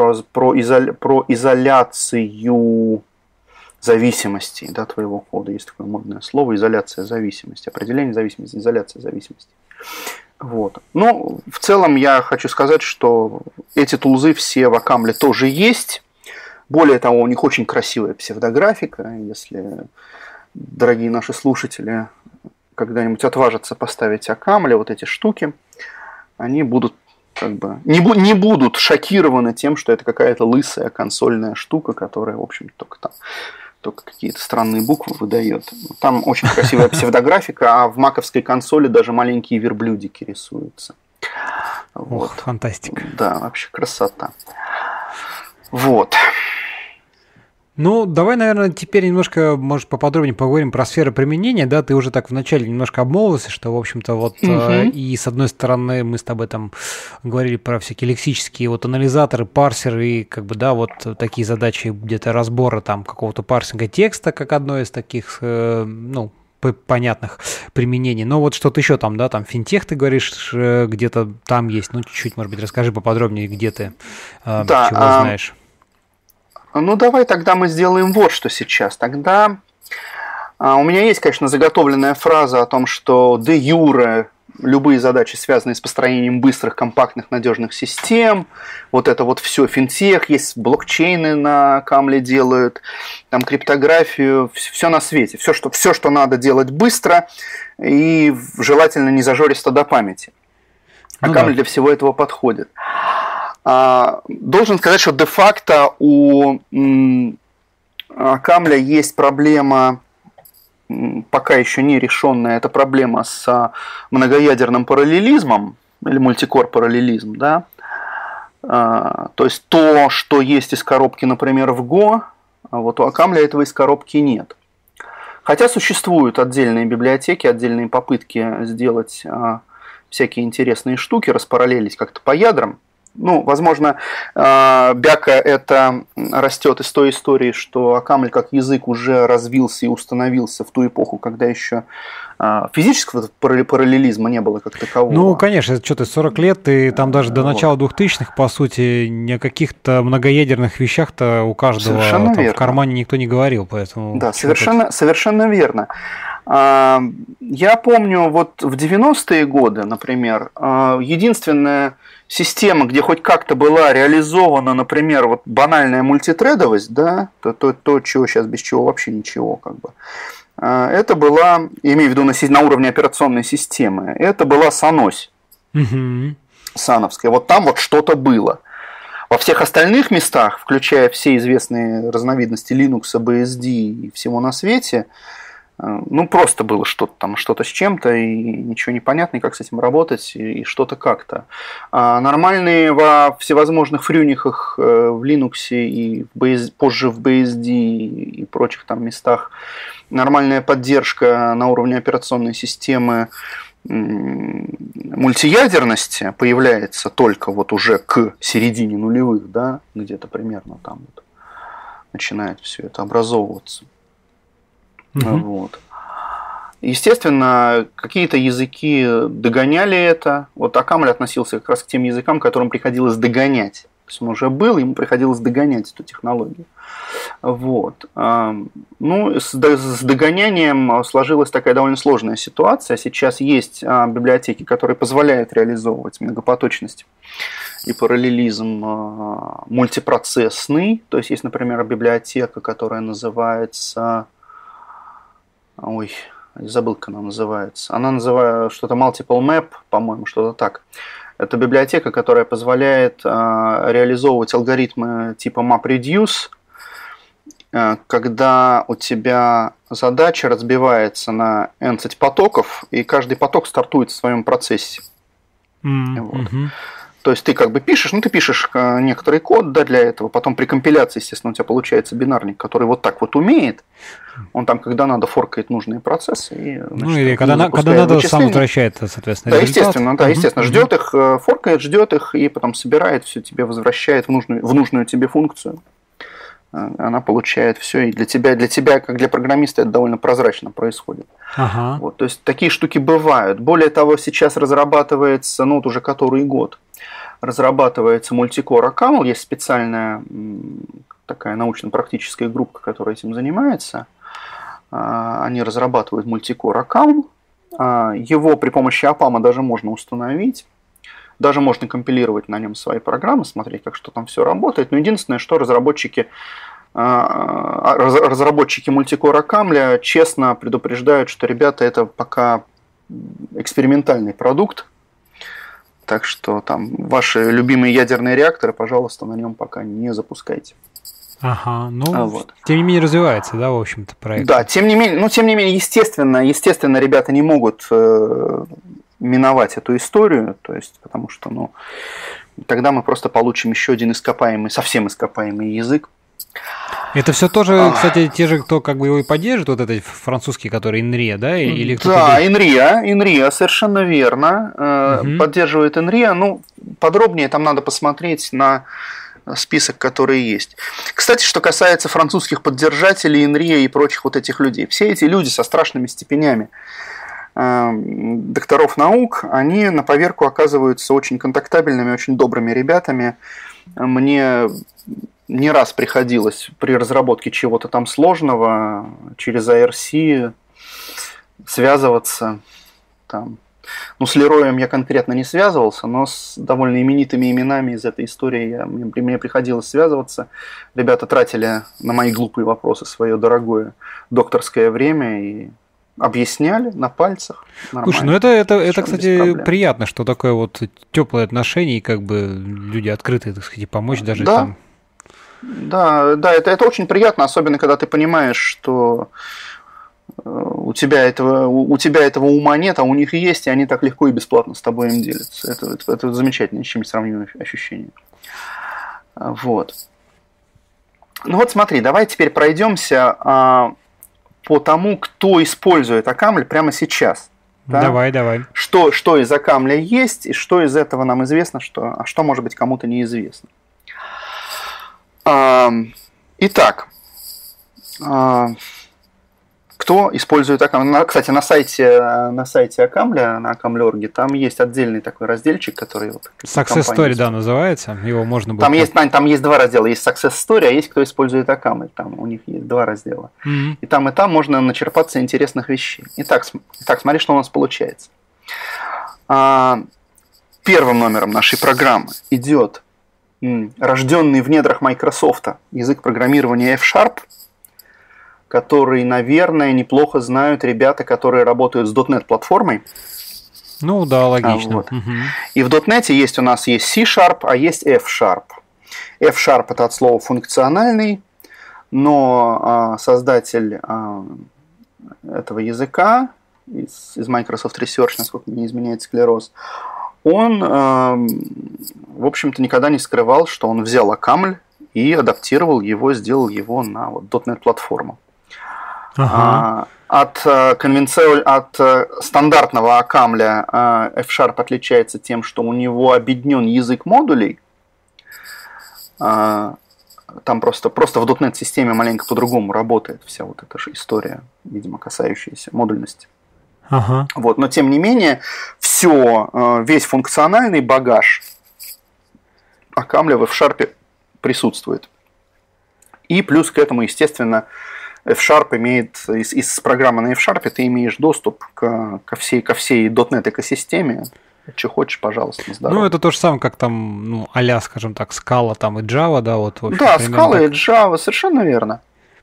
изоляцию зависимостей, да, твоего кода. Есть такое модное слово — изоляция зависимости, определение зависимости, изоляция зависимости. Вот. Но в целом я хочу сказать, что эти тулзы все в Акамле тоже есть. Более того, у них очень красивая псевдографика. Если дорогие наши слушатели когда-нибудь отважатся поставить Акамле, вот эти штуки, они будут как бы не будут шокированы тем, что это какая-то лысая консольная штука, которая, в общем, только какие-то странные буквы выдает. Там очень красивая псевдографика, а в маковской консоли даже маленькие верблюдики рисуются.
Вот. Фантастика.
Да, вообще красота. Вот.
Ну, давай, наверное, теперь немножко, может, поподробнее поговорим про сферу применения, да, ты уже так вначале немножко обмолвился, что, в общем-то, вот, и с одной стороны мы с тобой там говорили про всякие лексические вот анализаторы, парсеры, и как бы, да, вот такие задачи где-то разбора там какого-то парсинга текста, как одно из таких, ну, понятных применений. Но вот что-то еще там, да, там финтех, ты говоришь, где-то там есть, ну, чуть-чуть, может быть, расскажи поподробнее, где ты чего знаешь.
Ну, давай тогда мы сделаем вот что сейчас. Тогда у меня есть, конечно, заготовленная фраза о том, что де юре любые задачи, связанные с построением быстрых, компактных, надежных систем, вот это вот все, финтех, есть блокчейны на Камле делают, там криптографию, все на свете, все, что надо делать быстро и желательно не зажористо до памяти. А Камль для всего этого подходит. Должен сказать, что де-факто у Камля есть проблема, пока еще не решенная, это проблема с многоядерным параллелизмом или мультикор параллелизм, да? То есть то, что есть из коробки, например, в Go, вот у Камля этого из коробки нет. Хотя существуют отдельные библиотеки, отдельные попытки сделать всякие интересные штуки, распараллелить как-то по ядрам. Ну, возможно, бяка это растет из той истории, что Камль как язык уже развился и установился в ту эпоху, когда еще физического параллелизма не было как такового.
Ну, конечно, это что-то 40 лет, и там даже до начала 2000-х, по сути, ни о каких-то многоядерных вещах-то у каждого там в кармане никто не говорил, поэтому...
Да, совершенно верно. Я помню, вот в 90-е годы, например, единственная система, где хоть как-то была реализована, например, вот банальная мультитредовость, да, то, чего сейчас без чего вообще ничего, как бы. Это была, имею в виду на уровне операционной системы, это была Санось, Сановская. Вот там вот что-то было. Во всех остальных местах, включая все известные разновидности Linux, BSD и всего на свете, ну, просто было что-то там, что-то с чем-то, и ничего не понятно, и как с этим работать, и что-то как-то. А нормальные во всевозможных фрюнихах в Linux и позже в BSD и прочих там местах нормальная поддержка на уровне операционной системы мультиядерности появляется только вот уже к середине нулевых, да, где-то примерно там вот начинает все это образовываться. Вот. Естественно, какие-то языки догоняли это. Вот Камль относился как раз к тем языкам, которым приходилось догонять. То есть он уже был, ему приходилось догонять эту технологию. Вот. Ну, с догонянием сложилась такая довольно сложная ситуация. Сейчас есть библиотеки, которые позволяют реализовывать многопоточность и параллелизм мультипроцессный. То есть есть, например, библиотека, которая называется... Ой, забыл, как она называется. Она называется что-то Multiple Map, по-моему, что-то так. Это библиотека, которая позволяет реализовывать алгоритмы типа MapReduce, когда у тебя задача разбивается на n потоков, и каждый поток стартует в своем процессе. Вот. То есть ты как бы пишешь, ну ты пишешь некоторый код, да, для этого, потом при компиляции, естественно, у тебя получается бинарник, который вот так вот умеет, он там, когда надо, форкает нужные процессы. И, значит,
ну или когда надо, сам возвращает, соответственно,
да, результат. Естественно, ждет их, форкает, ждет их, и потом собирает все, тебе возвращает в нужную тебе функцию. Она получает все, и для тебя, как для программиста, это довольно прозрачно происходит. Вот, то есть такие штуки бывают. Более того, сейчас разрабатывается, ну вот уже который год, разрабатывается мультикор Caml, есть специальная такая научно-практическая группа, которая этим занимается. Они разрабатывают мультикор Caml. Его при помощи APAM даже можно установить. Даже можно компилировать на нем свои программы, смотреть, как что там все работает. Но единственное, что разработчики мультикора Камля честно предупреждают, что, ребята, это пока экспериментальный продукт. Так что там ваши любимые ядерные реакторы, пожалуйста, на нем пока не запускайте.
Ага, ну, тем не менее развивается, да, в общем-то, проект.
Да, тем не менее, естественно, ребята не могут миновать эту историю, то есть, потому что, ну, тогда мы просто получим еще один совсем ископаемый язык.
Это все тоже, кстати, те же, кто как бы его и поддерживает, вот этот французский, который Инрия, да? Или
да, Инрия, совершенно верно, поддерживает Инрия. Ну, подробнее там надо посмотреть на список, который есть. Кстати, что касается французских поддержателей Инрия и прочих вот этих людей. Все эти люди со страшными степенями докторов наук, они на поверку оказываются очень контактабельными, очень добрыми ребятами. Мне не раз приходилось при разработке чего-то там сложного через IRC связываться. Там. Ну, с Лероем я конкретно не связывался, но с довольно именитыми именами из этой истории мне приходилось связываться. Ребята тратили на мои глупые вопросы свое дорогое докторское время и объясняли на пальцах.
Слушай, ну это кстати, приятно, что такое вот теплое отношение, и как бы люди открыты, так сказать, помочь даже
да.
там.
Да, это очень приятно, особенно когда ты понимаешь, что у тебя этого ума нет, а у них есть, и они так легко и бесплатно с тобой им делятся. Это замечательное, с чем сравнимое ощущение. Вот. Ну вот смотри, давай теперь пройдемся по тому, кто использует Акамль прямо сейчас. Да?
Давай.
Что из Акамля есть, и что из этого нам известно, а что может быть кому-то неизвестно. Итак, кто использует Акамль? Кстати, на сайте Акамля, на Акамль.орг, там есть отдельный такой разделчик, который...
Success Story, да, называется. Его можно будет...
Там есть два раздела. Есть Success Story, а есть кто использует Акамль. Там у них есть два раздела. И там можно начерпаться интересных вещей. Итак, смотри, что у нас получается. Первым номером нашей программы идет рожденный в недрах Microsoft язык программирования F#, который, наверное, неплохо знают ребята, которые работают с .NET платформой.
Ну да, логично.
Вот. И в .NET у нас есть C#, а есть F#. F# это от слова функциональный, но создатель этого языка из Microsoft Research, насколько мне не изменяет склероз, он, в общем-то, никогда не скрывал, что он взял Акамль и адаптировал его, сделал его на .NET платформу. От стандартного Акамля F# отличается тем, что у него объединен язык модулей. Там просто в .NET системе маленько по-другому работает вся вот эта же история, видимо, касающаяся модульности. Вот, но тем не менее, весь функциональный багаж Акамля в F# присутствует. И плюс к этому, естественно, F# имеет, из программы на F# ты имеешь доступ ко всей .NET экосистеме. Что хочешь, пожалуйста, на здоровье.
Ну, это то же самое, как там, ну, а-ля, скажем так, Scala там и Java, да, вот.
Общем, да, Scala и Java, совершенно верно.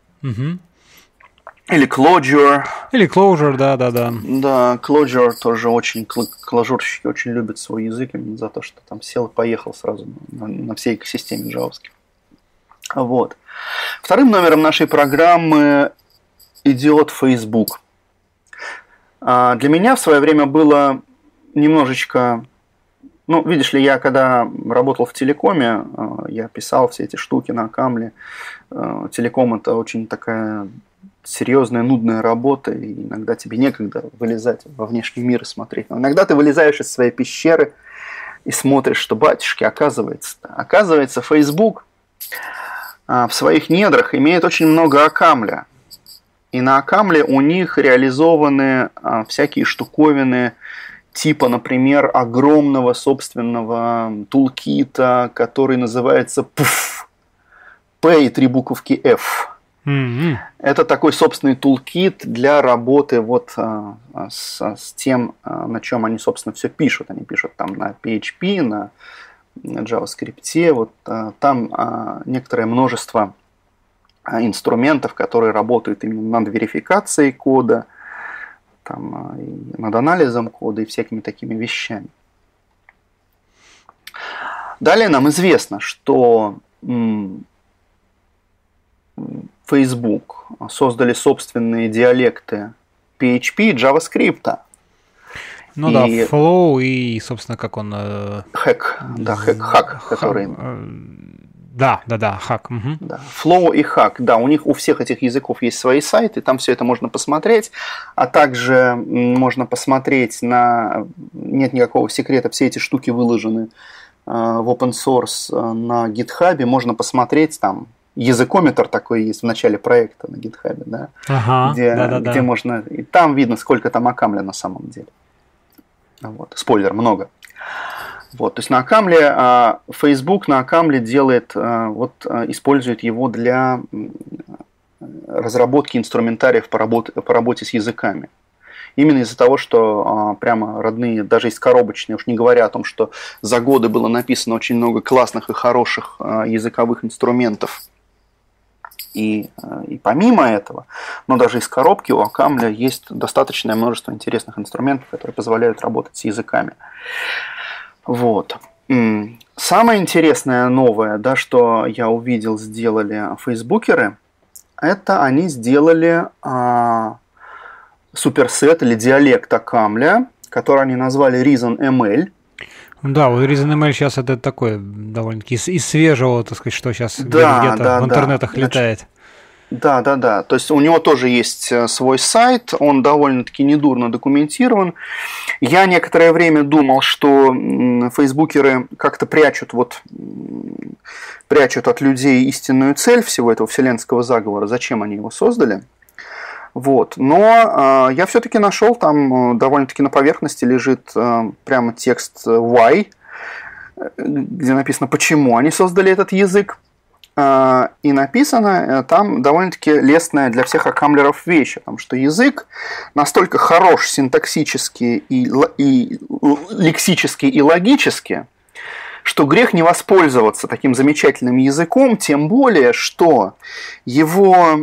Или Clojure.
Да.
Да, Clojure тоже клажурщики очень любят свой язык именно за то, что там сел и поехал сразу на всей экосистеме джавовской. Вот. Вторым номером нашей программы идет Facebook. Для меня в свое время было немножечко... Ну, видишь ли, я когда работал в телекоме, я писал все эти штуки на Акамле. Телеком – это очень такая серьезная, нудная работа, и иногда тебе некогда вылезать во внешний мир и смотреть. Но иногда ты вылезаешь из своей пещеры и смотришь, что, батюшки, оказывается, Facebook в своих недрах имеет очень много Акамля. И на Акамле у них реализованы всякие штуковины, типа, например, огромного собственного тулкита, который называется PUF. P и 3 буковки F. Это такой собственный тулкит для работы вот с тем, на чем они, собственно, все пишут. Они пишут там на PHP, на JavaScript. Вот там некоторое множество инструментов, которые работают именно над верификацией кода, там, и над анализом кода и всякими такими вещами. Далее нам известно, что Facebook создали собственные диалекты PHP и JavaScript.
Ну да, Flow и, собственно, как он...
Hack, который...
Да, Hack. Угу.
Да, Flow и Hack, да, у всех этих языков есть свои сайты, там все это можно посмотреть, а также можно посмотреть нет никакого секрета, все эти штуки выложены в open source на GitHub, можно посмотреть там, языкометр такой есть в начале проекта на GitHub, да, где можно, и там видно, сколько там акамля на самом деле. Вот, спойлер, много. Вот, то есть на Акамле, Facebook на Акамле использует его для разработки инструментариев по работе с языками. Именно из-за того, что прямо родные, даже из коробочные, уж не говоря о том, что за годы было написано очень много классных и хороших языковых инструментов. И помимо этого, но даже из коробки у Акамля есть достаточное множество интересных инструментов, которые позволяют работать с языками. Вот. Самое интересное новое, да, что я увидел, сделали фейсбукеры, это они сделали суперсет или диалект Акамля, который они назвали ReasonML.
Да, у ReasonML сейчас это такое довольно-таки из свежего, так сказать, что сейчас где-то в интернетах летает.
Да. То есть у него тоже есть свой сайт, он довольно-таки недурно документирован. Я некоторое время думал, что фейсбукеры как-то прячут от людей истинную цель всего этого вселенского заговора, зачем они его создали. Вот. Но я все-таки нашел, там довольно-таки на поверхности лежит прямо текст why, где написано, почему они создали этот язык. И написано там довольно-таки лестная для всех акамлеров вещь, потому что язык настолько хорош синтаксически и лексически и логически, что грех не воспользоваться таким замечательным языком, тем более, что его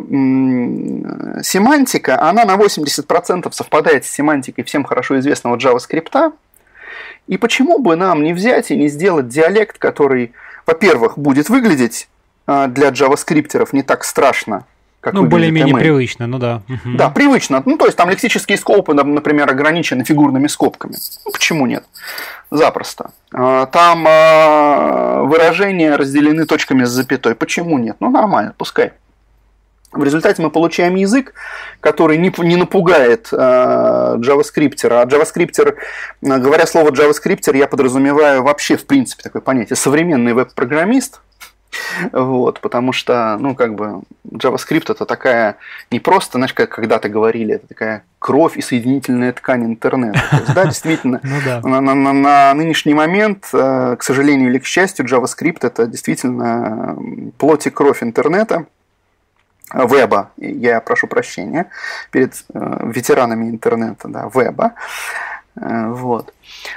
семантика, она на 80% совпадает с семантикой всем хорошо известного JavaScript. И почему бы нам не взять и не сделать диалект, который, во-первых, будет выглядеть для джаваскриптеров не так страшно, как
более-менее привычно, да.
Угу. Да, привычно. То есть там лексические скопы, например, ограничены фигурными скобками. Почему нет? Запросто. Там выражения разделены точками с запятой. Почему нет? Нормально, пускай. В результате мы получаем язык, который не напугает джаваскриптера. А джаваскриптер, говоря слово джаваскриптер, я подразумеваю вообще в принципе такое понятие современный веб-программист. Вот, потому что, JavaScript это такая не просто, знаешь, как когда-то говорили, это такая кровь и соединительная ткань интернета. То есть, да, действительно, на нынешний момент, к сожалению или к счастью, JavaScript это действительно плоть и кровь интернета, веба, я прошу прощения перед ветеранами интернета, да, веба, вот.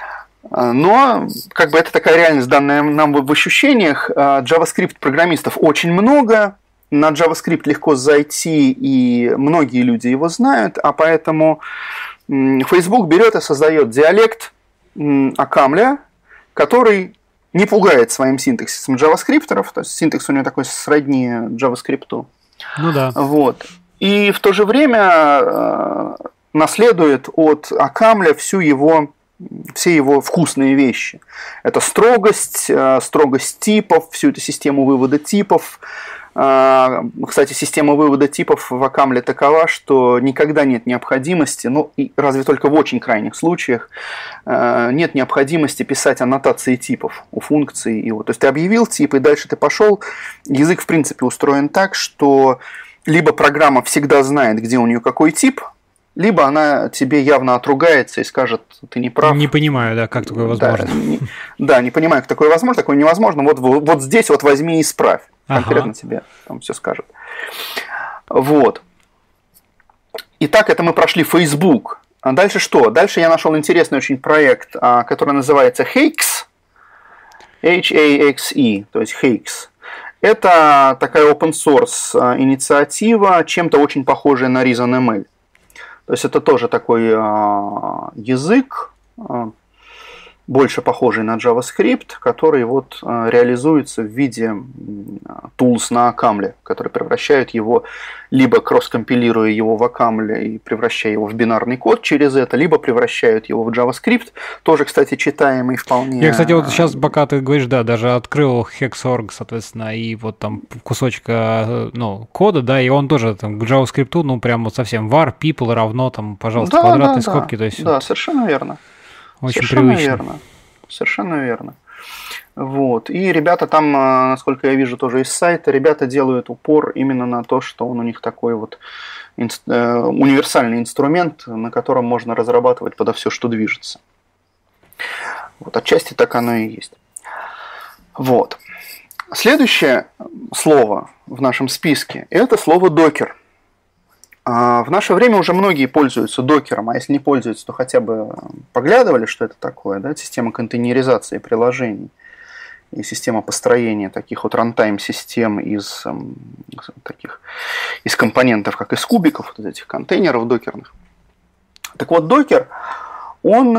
Но это такая реальность, данная нам в ощущениях. JavaScript-программистов очень много, на JavaScript легко зайти, и многие люди его знают, а поэтому Facebook берет и создает диалект Акамля, который не пугает своим синтаксисом JavaScripтеров, то есть синтакс у него такой сродни JavaScript. Вот. И в то же время наследует от Акамля все его вкусные вещи. Это строгость типов, всю эту систему вывода типов. Кстати, система вывода типов в Акамле такова, что никогда нет необходимости, и разве только в очень крайних случаях, нет необходимости писать аннотации типов у функций. То есть ты объявил тип, и дальше ты пошел. Язык, в принципе, устроен так, что либо программа всегда знает, где у нее какой тип, либо она тебе явно отругается и скажет, ты не прав.
Не понимаю, да, как такое возможно.
Не понимаю, как такое возможно, такое невозможно. Вот здесь возьми и исправь. Конкретно тебе там все скажет. Вот. Итак, это мы прошли Facebook. А дальше что? Дальше я нашел интересный очень проект, который называется Haxe. H-A-X-E, то есть Haxe. Это такая open source инициатива, чем-то очень похожая на ReasonML. То есть это тоже такой язык, больше похожий на JavaScript, который вот реализуется в виде tools на Акамле, которые превращают его, либо кросс-компилируя его в Акамле и превращая его в бинарный код через это, либо превращают его в JavaScript, тоже, кстати, читаемый вполне.
Я, кстати, вот сейчас, пока ты говоришь, да, даже открыл Hex.org, соответственно, и вот там кусочка, кода, да, и он тоже там к JavaScript, ну, прям вот совсем var, people равно, там, пожалуйста, квадратные скобки, то есть...
Да, совершенно верно.
Очень
совершенно
привычно.
Верно. Совершенно верно. Вот. И ребята там, насколько я вижу тоже из сайта, ребята делают упор именно на то, что он у них такой вот универсальный инструмент, на котором можно разрабатывать подо все, что движется. Вот. Отчасти так оно и есть. Вот. Следующее слово в нашем списке – это слово «докер». В наше время уже многие пользуются докером, а если не пользуются, то хотя бы поглядывали, что это такое, да? Система контейнеризации приложений и система построения таких вот рантайм-систем из компонентов, как из кубиков, вот этих контейнеров докерных. Так вот, докер, он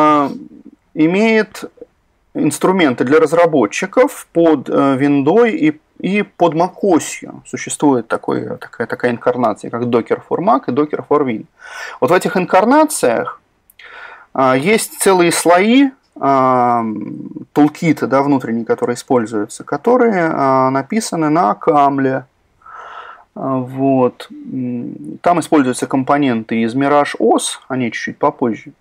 имеет инструменты для разработчиков под Windows и под macOS. Существует такая инкарнация, как Docker for Mac и Docker for Win. Вот в этих инкарнациях есть целые слои тулкиты, да, внутренние, которые используются, которые написаны на Акамле. Вот. Там используются компоненты из Mirage OS, они чуть-чуть попозже.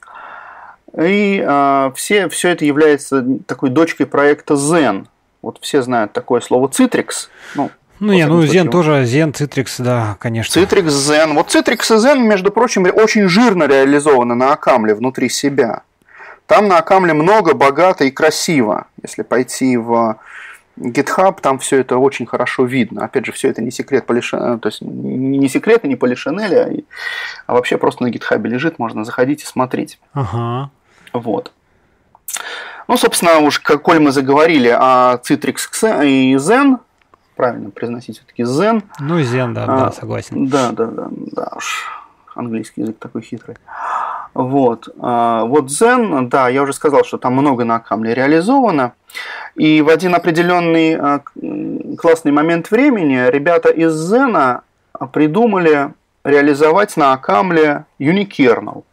И все это является такой дочкой проекта Zen. Вот все знают такое слово Citrix.
Zen тоже, Zen, Citrix, да, конечно.
Citrix, Zen. Вот Citrix и Zen, между прочим, очень жирно реализованы на Акамле внутри себя. Там на Акамле много, богато и красиво. Если пойти в GitHub, там все это очень хорошо видно. Опять же, все это не секрет то есть не секрет и не полишинеля, а вообще просто на GitHub лежит, можно заходить и смотреть.
Ага.
Вот. Ну, собственно, уж коль мы заговорили о Citrix и Zen, правильно произносить все-таки Zen.
Ну, Zen, да, согласен.
Да, уж английский язык такой хитрый. Вот Zen, да, я уже сказал, что там много на Акамле реализовано. И в один определенный классный момент времени ребята из Zen придумали реализовать на Акамле unikernel.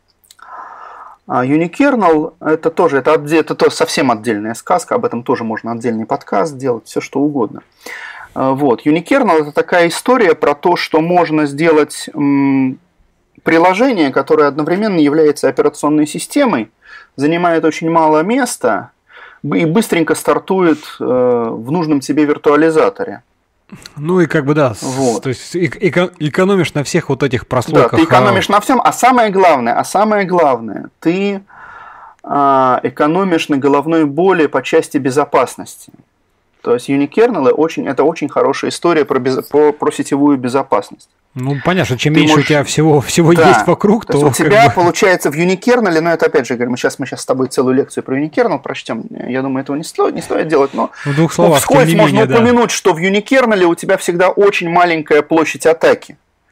Unikernel это совсем отдельная сказка, об этом тоже можно отдельный подкаст сделать, все что угодно. Вот. Unikernel это такая история про то, что можно сделать приложение, которое одновременно является операционной системой, занимает очень мало места и быстренько стартует в нужном тебе виртуализаторе.
Ну и как бы да,
вот.
То есть экономишь на всех вот этих прослойках.
Да, ты экономишь на всем, а самое главное, ты экономишь на головной боли по части безопасности. То есть unikernel это очень хорошая история про сетевую безопасность.
Ну, понятно, чем меньше у тебя всего да. есть вокруг,
то у тебя получается в unikernel, но это опять же, мы сейчас с тобой целую лекцию про unikernel прочтем. Я думаю, этого не стоит делать, но
в двух словах,
вскользь можно упомянуть, что в unikernel у тебя всегда очень маленькая площадь атаки.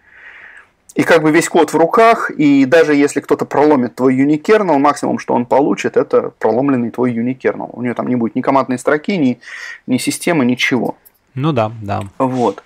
И как бы весь код в руках, и даже если кто-то проломит твой unikernel, максимум, что он получит, это проломленный твой unikernel. У него там не будет ни командной строки, ни системы, ничего.
Ну да.
Вот.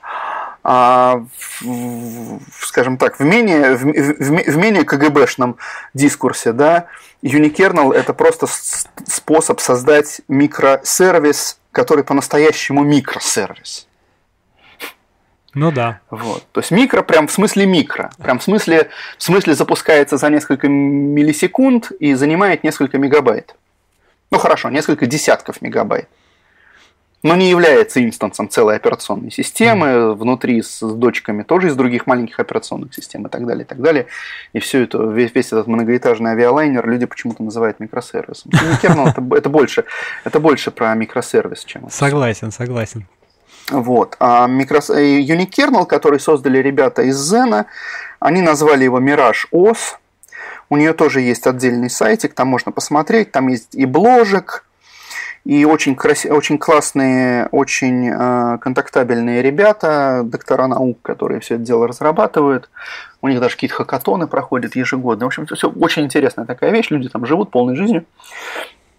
Скажем так, в менее КГБшном дискурсе, да, unikernel это просто способ создать микросервис, который по-настоящему микросервис.
Ну да.
Вот. То есть микро прям в смысле микро. Прям в смысле запускается за несколько миллисекунд и занимает несколько мегабайт. Ну хорошо, несколько десятков мегабайт. Но не является инстансом целой операционной системы, внутри с дочками тоже из других маленьких операционных систем и так далее, и так далее. И все это, весь этот многоэтажный авиалайнер люди почему-то называют микросервисом. Unikernel это больше про микросервис, чем...
Согласен.
Вот. А unikernel, который создали ребята из Zen, они назвали его Mirage OS. У нее тоже есть отдельный сайтик, там можно посмотреть, там есть и бложек, и очень классные, очень контактабельные ребята, доктора наук, которые все это дело разрабатывают. У них даже какие-то хакатоны проходят ежегодно. В общем, это все очень интересная такая вещь. Люди там живут полной жизнью.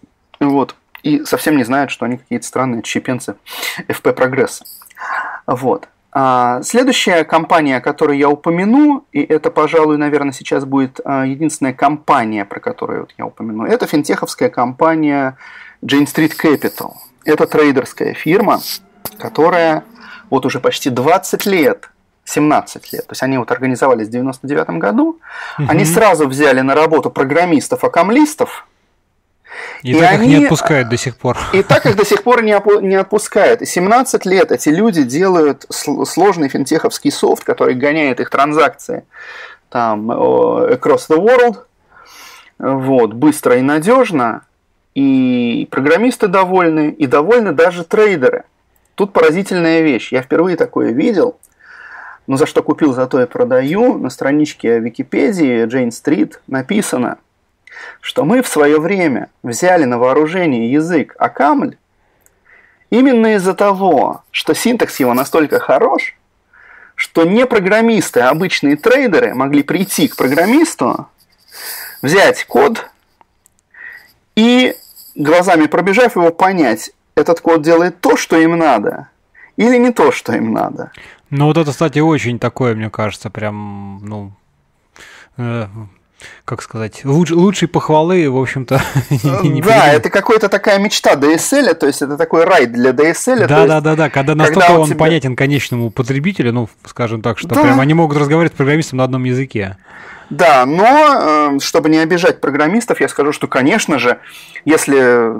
Вот. И совсем не знают, что они какие-то странные отщепенцы FP Прогресса. Вот. Следующая компания, которую я упомяну, и это, пожалуй, наверное, сейчас будет единственная компания, про которую я упомяну, это финтеховская компания Jane Street Capital. Это трейдерская фирма, которая вот уже почти 20 лет, 17 лет, то есть они вот организовались в 99 году, они сразу взяли на работу программистов-акамлистов,
и так их не отпускают до сих пор.
И так их до сих пор не отпускают. И 17 лет эти люди делают сложный финтеховский софт, который гоняет их транзакции там across the world. Вот, быстро и надежно. И программисты довольны, и довольны даже трейдеры. Тут поразительная вещь. Я впервые такое видел. Но за что купил, за то и продаю. На страничке Википедии Jane Street написано, что мы в свое время взяли на вооружение язык Акамль именно из-за того, что синтакс его настолько хорош, что не программисты, а обычные трейдеры могли прийти к программисту, взять код и, глазами пробежав его, понять, этот код делает то, что им надо, или не то, что им надо.
Ну вот это, кстати, очень такое, мне кажется, прям, как сказать, лучшей похвалы, в общем-то, не
Да, это какая-то такая мечта DSL, то есть это такой рай для DSL.
Да, когда настолько он понятен конечному потребителю, скажем так, что прям они могут разговаривать с программистом на одном языке.
Да, но чтобы не обижать программистов, я скажу, что, конечно же, если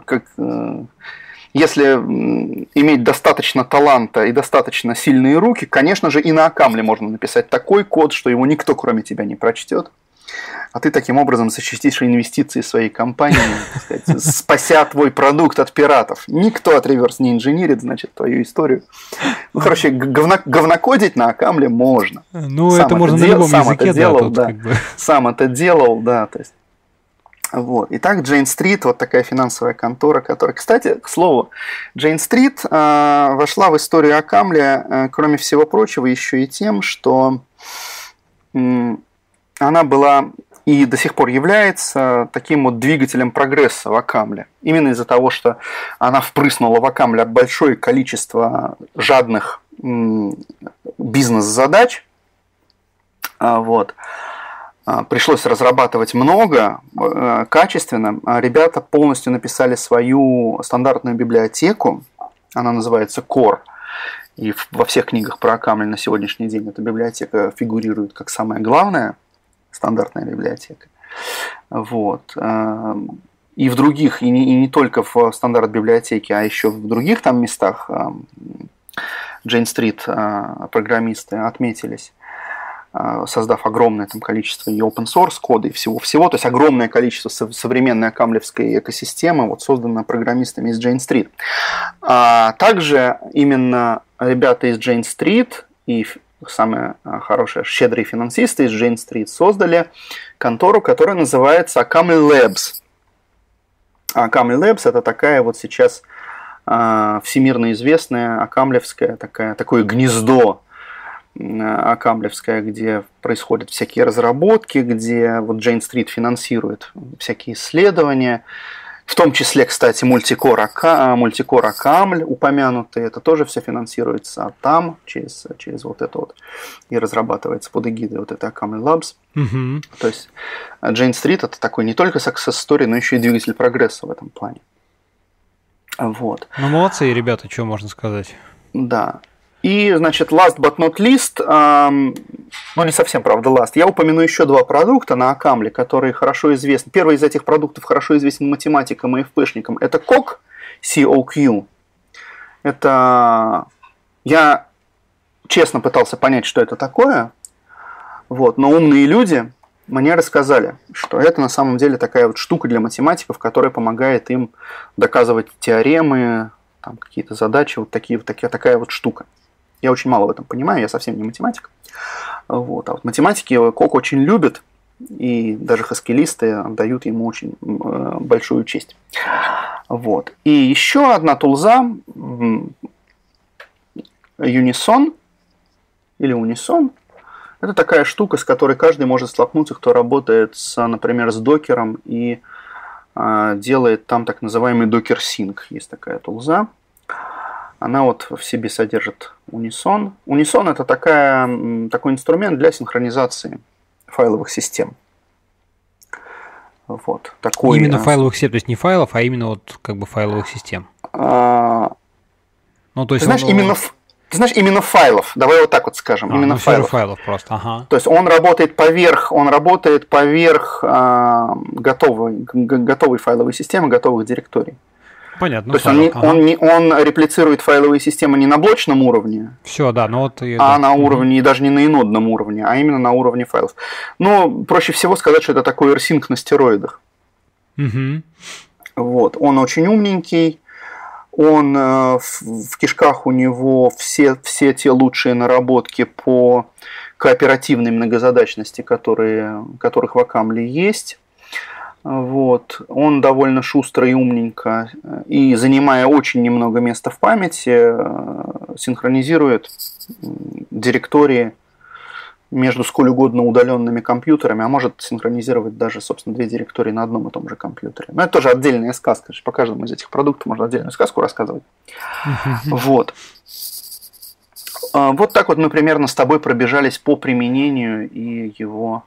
иметь достаточно таланта и достаточно сильные руки, конечно же, и на Акамле можно написать такой код, что его никто, кроме тебя, не прочтет. А ты таким образом защитишь инвестиции своей компании, так сказать, спася твой продукт от пиратов. Никто от реверс не инженерит, значит, твою историю. Ну, короче, говнокодить на Акамле можно.
Ну, сам это можно на любом языке,
Сам это делал, да, то есть. Вот. Итак, Jane Street, вот такая финансовая контора, которая... Кстати, к слову, Jane Street вошла в историю Акамля, кроме всего прочего, еще и тем, что она была и до сих пор является таким вот двигателем прогресса в Акамле. Именно из-за того, что она впрыснула в Акамле большое количество жадных бизнес-задач. Вот. Пришлось разрабатывать много, качественно. Ребята полностью написали свою стандартную библиотеку. Она называется Core. И во всех книгах про Акамль на сегодняшний день эта библиотека фигурирует как самая главная стандартная библиотека. Вот. И в других, и не только в стандарт библиотеке, а еще в других там местах Jane Street программисты отметились, создав огромное там количество и open source кода, и всего-всего, то есть огромное количество современной акамлевской экосистемы вот создано программистами из Jane Street. Также именно ребята из Jane Street и самые хорошие, щедрые финансисты из Jane Street создали контору, которая называется Акамль Labs. Акамль Labs — это такая вот сейчас всемирно известная акамлевская, такое гнездо акамлевская, где происходят всякие разработки, где вот Jane Street финансирует всякие исследования, в том числе, кстати, мультикор Акамль упомянутый, это тоже все финансируется там, через вот это вот, и разрабатывается под эгидой вот этой Акамль Labs.
Угу.
То есть Jane Street — это такой не только success story, но еще и двигатель прогресса в этом плане. Вот.
Ну, молодцы ребята, что можно сказать.
Да. И, значит, last but not least, ну не совсем, правда, last, я упомяну еще два продукта на Акамле, которые хорошо известны. Первый из этих продуктов хорошо известен математикам и FP-шникам. Это COQ, C-O-Q. Это... Я честно пытался понять, что это такое, вот, но умные люди мне рассказали, что это на самом деле такая вот штука для математиков, которая помогает им доказывать теоремы, там какие-то задачи, вот такая вот штука. Я очень мало в этом понимаю, я совсем не математик. Вот. А вот математики COQ очень любят, и даже хаскилисты отдают ему очень большую честь. Вот. И еще одна тулза Unison, или Unison, это такая штука, с которой каждый может столкнуться, кто работает, например, с докером и делает там так называемый Docker Sync. Есть такая тулза. Она вот в себе содержит Unison. Unison – это такой инструмент для синхронизации файловых систем. Вот, такой,
именно файловых систем, то есть не файлов, а именно вот как бы файловых систем. То есть
ты знаешь, именно файлов. Давай вот так вот скажем. Именно
файлов просто. Ага.
То есть он работает поверх готовой файловой системы, готовых директорий.
Понятно.
То есть он реплицирует файловые системы не на блочном уровне, на уровне, и даже не на инодном уровне, а именно на уровне файлов. Но проще всего сказать, что это такой rsync на стероидах. Вот. Он очень умненький, он в кишках у него все те лучшие наработки по кооперативной многозадачности, которых в Акамле есть. Вот. Он довольно шустро и умненько, и занимая очень немного места в памяти, синхронизирует директории между сколь угодно удаленными компьютерами, а может синхронизировать даже, собственно, две директории на одном и том же компьютере. Но это тоже отдельная сказка. По каждому из этих продуктов можно отдельную сказку рассказывать. Вот. Вот так вот мы примерно с тобой пробежались по применению и его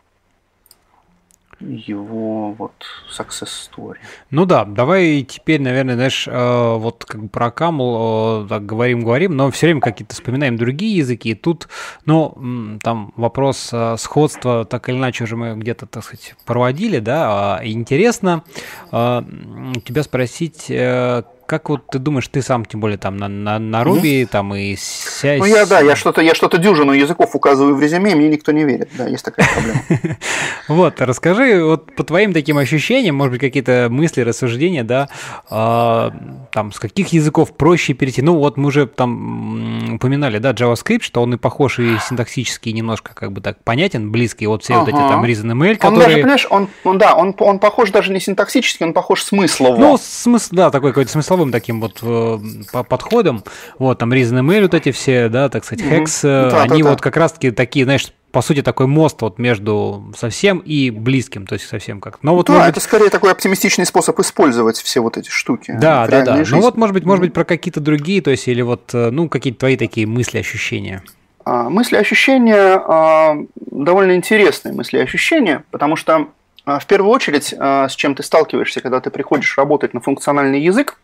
вот success story.
Ну да, давай теперь, наверное, знаешь, вот как бы про Camel так говорим, но все время какие-то вспоминаем другие языки. Тут, там вопрос сходства, так или иначе уже мы где-то, так сказать, проводили, да. Интересно тебя спросить, как вот ты думаешь, ты сам, тем более там на Ruby, там и
я что-то дюжину языков указываю в резюме, и мне никто не верит. Да, есть такая проблема.
Вот, расскажи вот по твоим таким ощущениям, может быть, какие-то мысли, рассуждения, да, там, с каких языков проще перейти. Ну, вот мы уже там упоминали, да, JavaScript, что он и похож, и синтаксически немножко как бы так понятен, близкий, вот все вот эти там ReasonML, которые...
Он даже, понимаешь, он похож даже не синтаксически, он похож смыслово.
Ну, смысл, да, такой какой-то смысловой таким вот подходом, вот там ReasonML, вот эти все, да, так сказать, Hex, они вот как раз-таки такие, знаешь, по сути, такой мост вот между совсем и близким, то есть совсем как. Но вот,
это скорее такой оптимистичный способ использовать все вот эти штуки.
Да. Ну вот, может быть, про какие-то другие, то есть, или вот, какие-то твои такие мысли, ощущения.
Мысли, ощущения, довольно интересные мысли, ощущения, потому что в первую очередь, с чем ты сталкиваешься, когда ты приходишь работать на функциональный язык,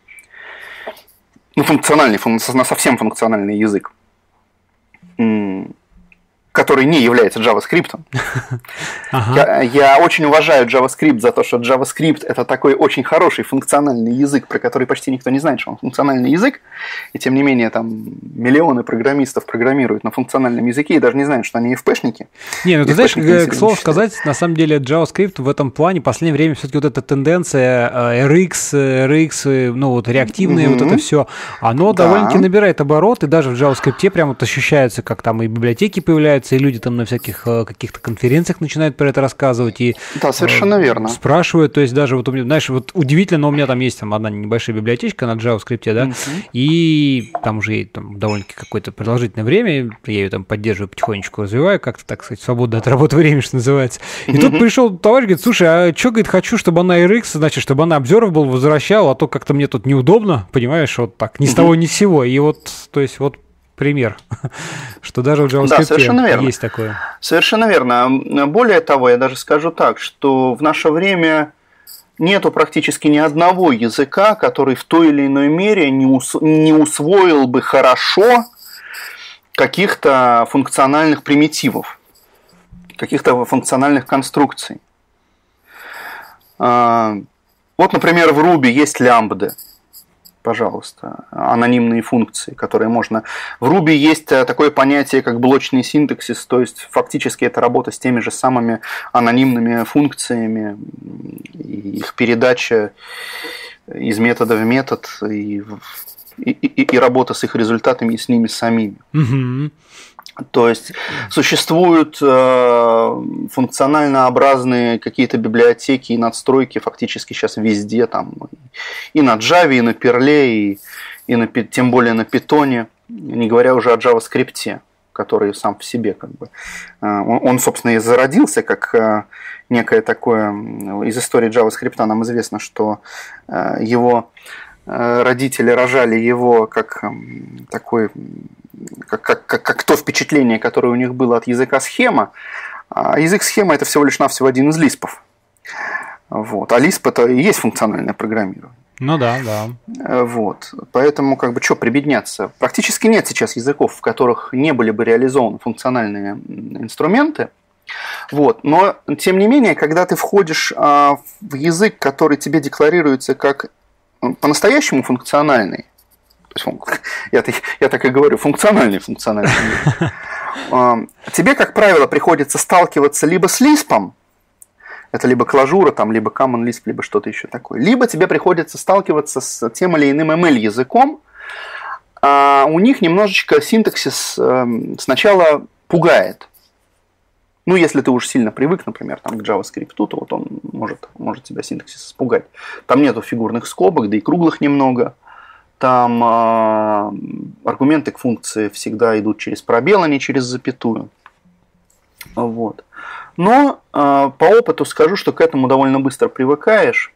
на совсем функциональный язык, который не является JavaScript. Я очень уважаю JavaScript за то, что JavaScript – это такой очень хороший функциональный язык, про который почти никто не знает, что он функциональный язык, и тем не менее там миллионы программистов программируют на функциональном языке и даже не знают, что они FP-шники.
Не, ну ты знаешь, к слову сказать, на самом деле JavaScript в этом плане в последнее время все-таки вот эта тенденция RX, ну вот реактивные, вот это все, оно довольно-таки набирает оборот, и даже в JavaScript прям вот ощущается, как там и библиотеки появляются, и люди там на всяких каких-то конференциях начинают про это рассказывать и
совершенно верно.
Спрашивают, то есть даже вот у меня, знаешь, вот удивительно, но у меня там есть там одна небольшая библиотечка на JavaScript, да, и там уже там довольно-таки какое-то продолжительное время, я ее там поддерживаю, потихонечку развиваю, как-то, так сказать, свободно от работы время, что называется. И тут пришел товарищ, говорит, слушай, а что, говорит, хочу, чтобы она RX, значит, чтобы она observable возвращала, а то как-то мне тут неудобно, понимаешь, вот так, ни с того, ни с сего, и вот, то есть вот пример, что даже в JavaScript есть такое.
Совершенно верно. Более того, я даже скажу так, что в наше время нету практически ни одного языка, который в той или иной мере не усвоил бы хорошо каких-то функциональных примитивов, каких-то функциональных конструкций. Вот, например, в Ruby есть лямбды. Пожалуйста, анонимные функции, которые можно... В Ruby есть такое понятие, как блочный синтаксис, то есть фактически это работа с теми же самыми анонимными функциями, и их передача из метода в метод, и работа с их результатами и с ними самими. То есть существуют функционально-образные какие-то библиотеки и надстройки фактически сейчас везде, там, и на Java, и на Perl, и тем более на Python, не говоря уже о JavaScript. который сам в себе как бы. Он, собственно, и зародился как некое такое... Из истории JavaScript нам известно, что его родители рожали его как такой... Как то впечатление, которое у них было от языка схема. А язык схема – это всего лишь навсего один из лиспов. Вот. А Lisp – это и есть функциональное программирование.
Ну да, да.
Вот. Поэтому, как бы, что прибедняться? Практически нет сейчас языков, в которых не были бы реализованы функциональные инструменты. Вот. Но, тем не менее, когда ты входишь в язык, который тебе декларируется как по-настоящему функциональный, то есть, я так и говорю, функциональный язык, тебе, как правило, приходится сталкиваться либо с Lisp, это либо клажура, там, либо Common Lisp, либо что-то еще такое. Либо тебе приходится сталкиваться с тем или иным ML-языком. У них немножечко синтаксис сначала пугает. Ну, если ты уж сильно привык, например, там, к JavaScript, то вот он может тебя синтаксис испугать. Там нету фигурных скобок, да и круглых немного. Там аргументы к функции всегда идут через пробел, а не через запятую. Вот. Но по опыту скажу, что к этому довольно быстро привыкаешь.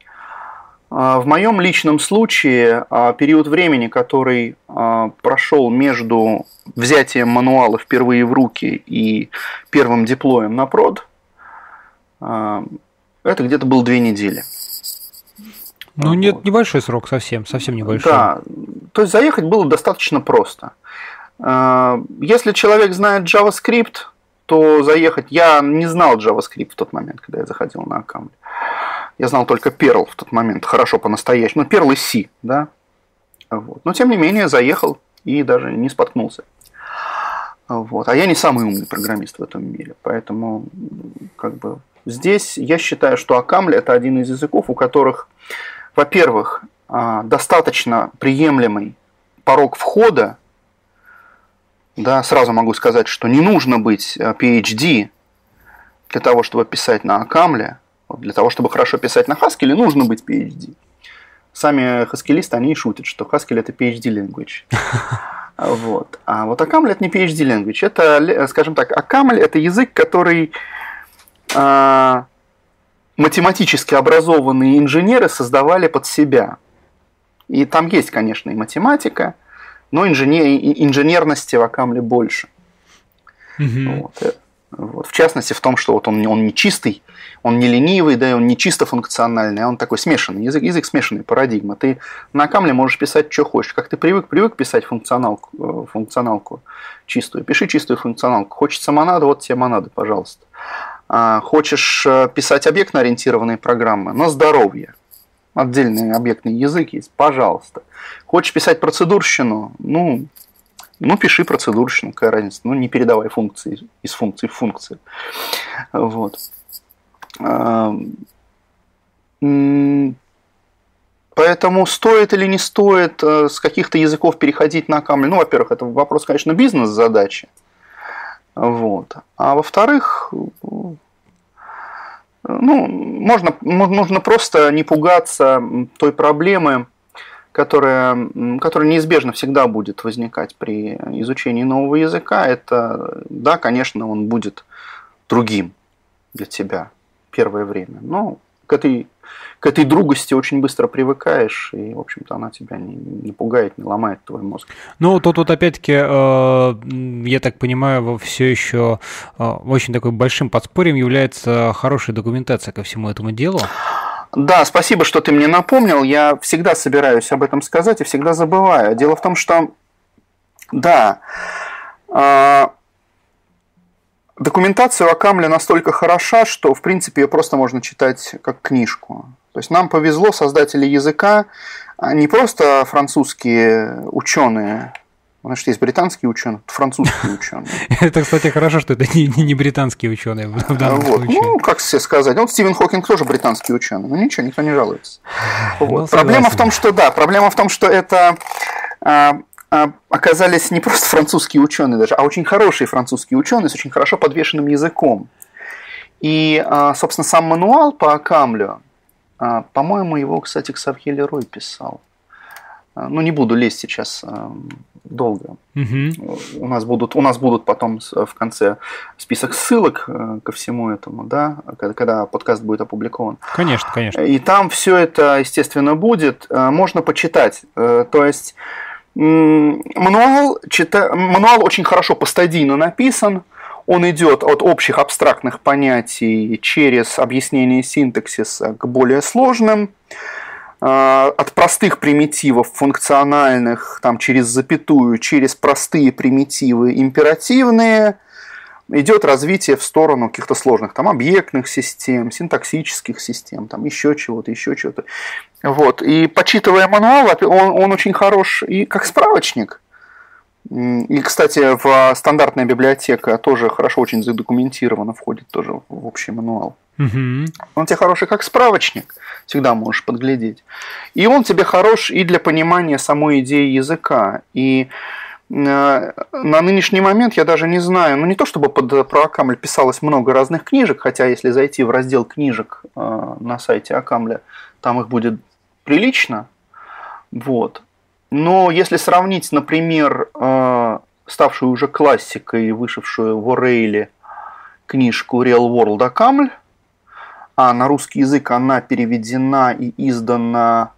В моем личном случае период времени, который прошел между взятием мануала впервые в руки и первым деплоем на прод, это где-то было 2 недели.
Ну, вот. Нет, небольшой срок совсем небольшой.
Да, то есть заехать было достаточно просто. Если человек знает JavaScript, то заехать... Я не знал JavaScript в тот момент, когда я заходил на Акамле. Я знал только Perl в тот момент, хорошо по-настоящему. Ну, Perl и C, да. Вот. Но, тем не менее, заехал и даже не споткнулся. Вот. А я не самый умный программист в этом мире. Поэтому, как бы, здесь я считаю, что Акамле – это один из языков, у которых, во-первых, достаточно приемлемый порог входа. Да, сразу могу сказать, что не нужно быть PhD для того, чтобы писать на Акамле. Для того, чтобы хорошо писать на Haskell, нужно быть PhD. Сами хаскелисты, они и шутят, что Haskell – это PhD language. Вот. А вот Акамль – это не PhD language. Это, скажем так, Акамль – это язык, который математически образованные инженеры создавали под себя. И там есть, конечно, и математика, но инженерности в Акамле больше. Вот. Вот. В частности, в том, что вот он не чистый, он не ленивый, да, и он не чисто функциональный, а он такой смешанный. Язык смешанной парадигмы. Ты на Акамле можешь писать, что хочешь. Как ты привык писать функционалку чистую, пиши чистую функционалку. Хочется монада, вот тебе монада, пожалуйста. Хочешь писать объектно-ориентированные программы, на здоровье. Отдельный объектный язык есть, пожалуйста. Хочешь писать процедурщину, ну, пиши процедурщину, какая разница. Ну, не передавай функции из функции в функции. Вот. Поэтому стоит или не стоит с каких-то языков переходить на Акамле? Ну, во-первых, это вопрос, конечно, бизнес-задачи. Вот. А во-вторых, нужно просто не пугаться той проблемы, которая неизбежно всегда будет возникать при изучении нового языка. Это, да, конечно, он будет другим для тебя первое время. Но к этой другости очень быстро привыкаешь, и, в общем-то, она тебя не пугает, не ломает твой мозг.
Ну, тут опять-таки, я так понимаю, все еще очень такой большим подспорьем является хорошая документация ко всему этому делу.
Да, спасибо, что ты мне напомнил. Я всегда собираюсь об этом сказать и всегда забываю. Дело в том, что, да, документация у Акамля настолько хороша, что, в принципе, ее просто можно читать как книжку. То есть нам повезло, создатели языка, не просто французские ученые, значит, есть британские ученые, французские ученые.
Это, кстати, хорошо, что это не британские ученые в данном случае.
Ну, как все сказать. Вот Стивен Хокинг тоже британский ученый. Ну ничего, никто не жалуется. Проблема в том, что это оказались не просто французские ученые даже, а очень хорошие французские ученые с очень хорошо подвешенным языком. И, собственно, сам мануал по Акамлю, по-моему, его, ксави Лерой писал. Ну, не буду лезть сейчас долго. У нас будут потом в конце список ссылок ко всему этому, да, когда подкаст будет опубликован.
Конечно, конечно.
И там все это, естественно, будет. Можно почитать. То есть мануал очень хорошо постадийно написан. Он идет от общих абстрактных понятий через объяснение синтаксиса к более сложным, от простых примитивов функциональных, там, через запятую, через простые примитивы императивные, идет развитие в сторону каких-то сложных там, объектных систем, синтаксических систем, там, еще чего-то. Вот. И почитывая мануал, он очень хорош и как справочник. И, кстати, в стандартная библиотека тоже хорошо очень задокументирована, входит тоже в общий мануал. Он тебе хороший как справочник, всегда можешь подглядеть. И он тебе хорош и для понимания самой идеи языка. И на нынешний момент я даже не знаю, не то чтобы про Акамль писалось много разных книжек, хотя если зайти в раздел книжек на сайте Акамля, там их будет прилично. Вот. Но если сравнить, например, ставшую уже классикой, вышедшую в Орейли книжку Real World Акамль, а на русский язык она переведена и издана,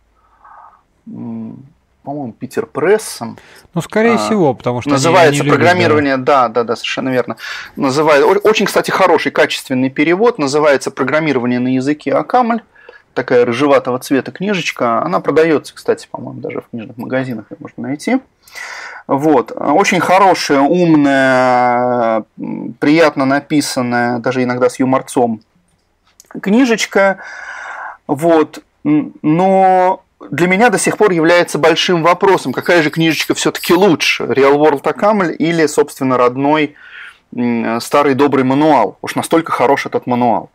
по-моему, Питер Прессом.
Скорее всего, потому что
называется они программирование, да, совершенно верно. Очень, кстати, хороший, качественный перевод. Называется «Программирование на языке Акамль». Такая рыжеватого цвета книжечка. Она продается, кстати, по-моему, даже в книжных магазинах ее можно найти. Вот. Очень хорошая, умная, приятно написанная, даже иногда с юморцом книжечка. Вот. Но для меня до сих пор является большим вопросом, какая же книжечка все-таки лучше, Real World Акамль или, собственно, родной старый добрый мануал. Уж настолько хорош этот мануал.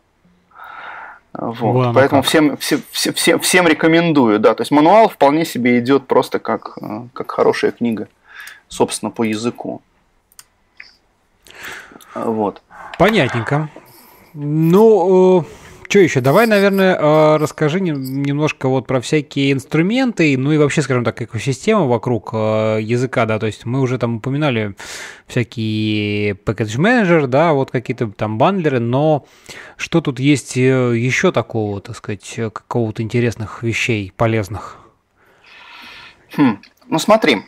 Вот. Поэтому всем рекомендую. Да. То есть мануал вполне себе идет просто как хорошая книга, собственно, по языку. Вот.
Понятненько. Что еще? Давай, наверное, расскажи немножко вот про всякие инструменты, и вообще, скажем так, экосистему вокруг языка, да, то есть мы уже там упоминали всякие package manager, да, вот какие-то там бандлеры, но что тут есть еще такого, так сказать, какого-то интересных вещей, полезных?
Смотри,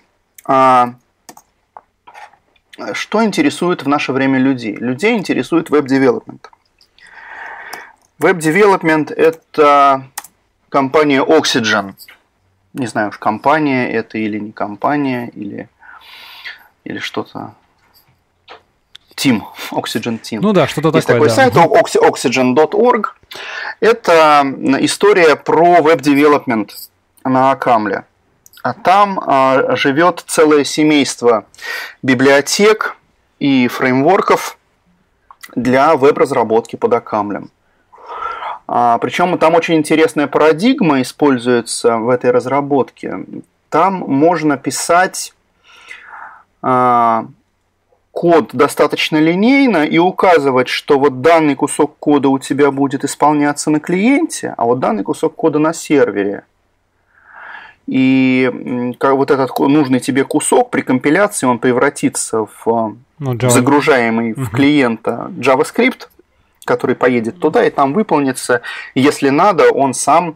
что интересует в наше время людей? Людей интересует веб-девелопмент. Веб-девелопмент – это компания Oxygen. Не знаю уж, компания это или не компания, или что-то. Team, Oxygen Team.
Что-то
есть
такое.
Есть такой сайт oxygen.org. Это история про веб-девелопмент на Акамле. А там живет целое семейство библиотек и фреймворков для веб-разработки под Акамлем. Причем там очень интересная парадигма используется в этой разработке. Там можно писать код достаточно линейно и указывать, что вот данный кусок кода у тебя будет исполняться на клиенте, а вот данный кусок кода на сервере. И вот этот нужный тебе кусок при компиляции он превратится в загружаемый в клиента JavaScript, который поедет туда и там выполнится. Если надо, он сам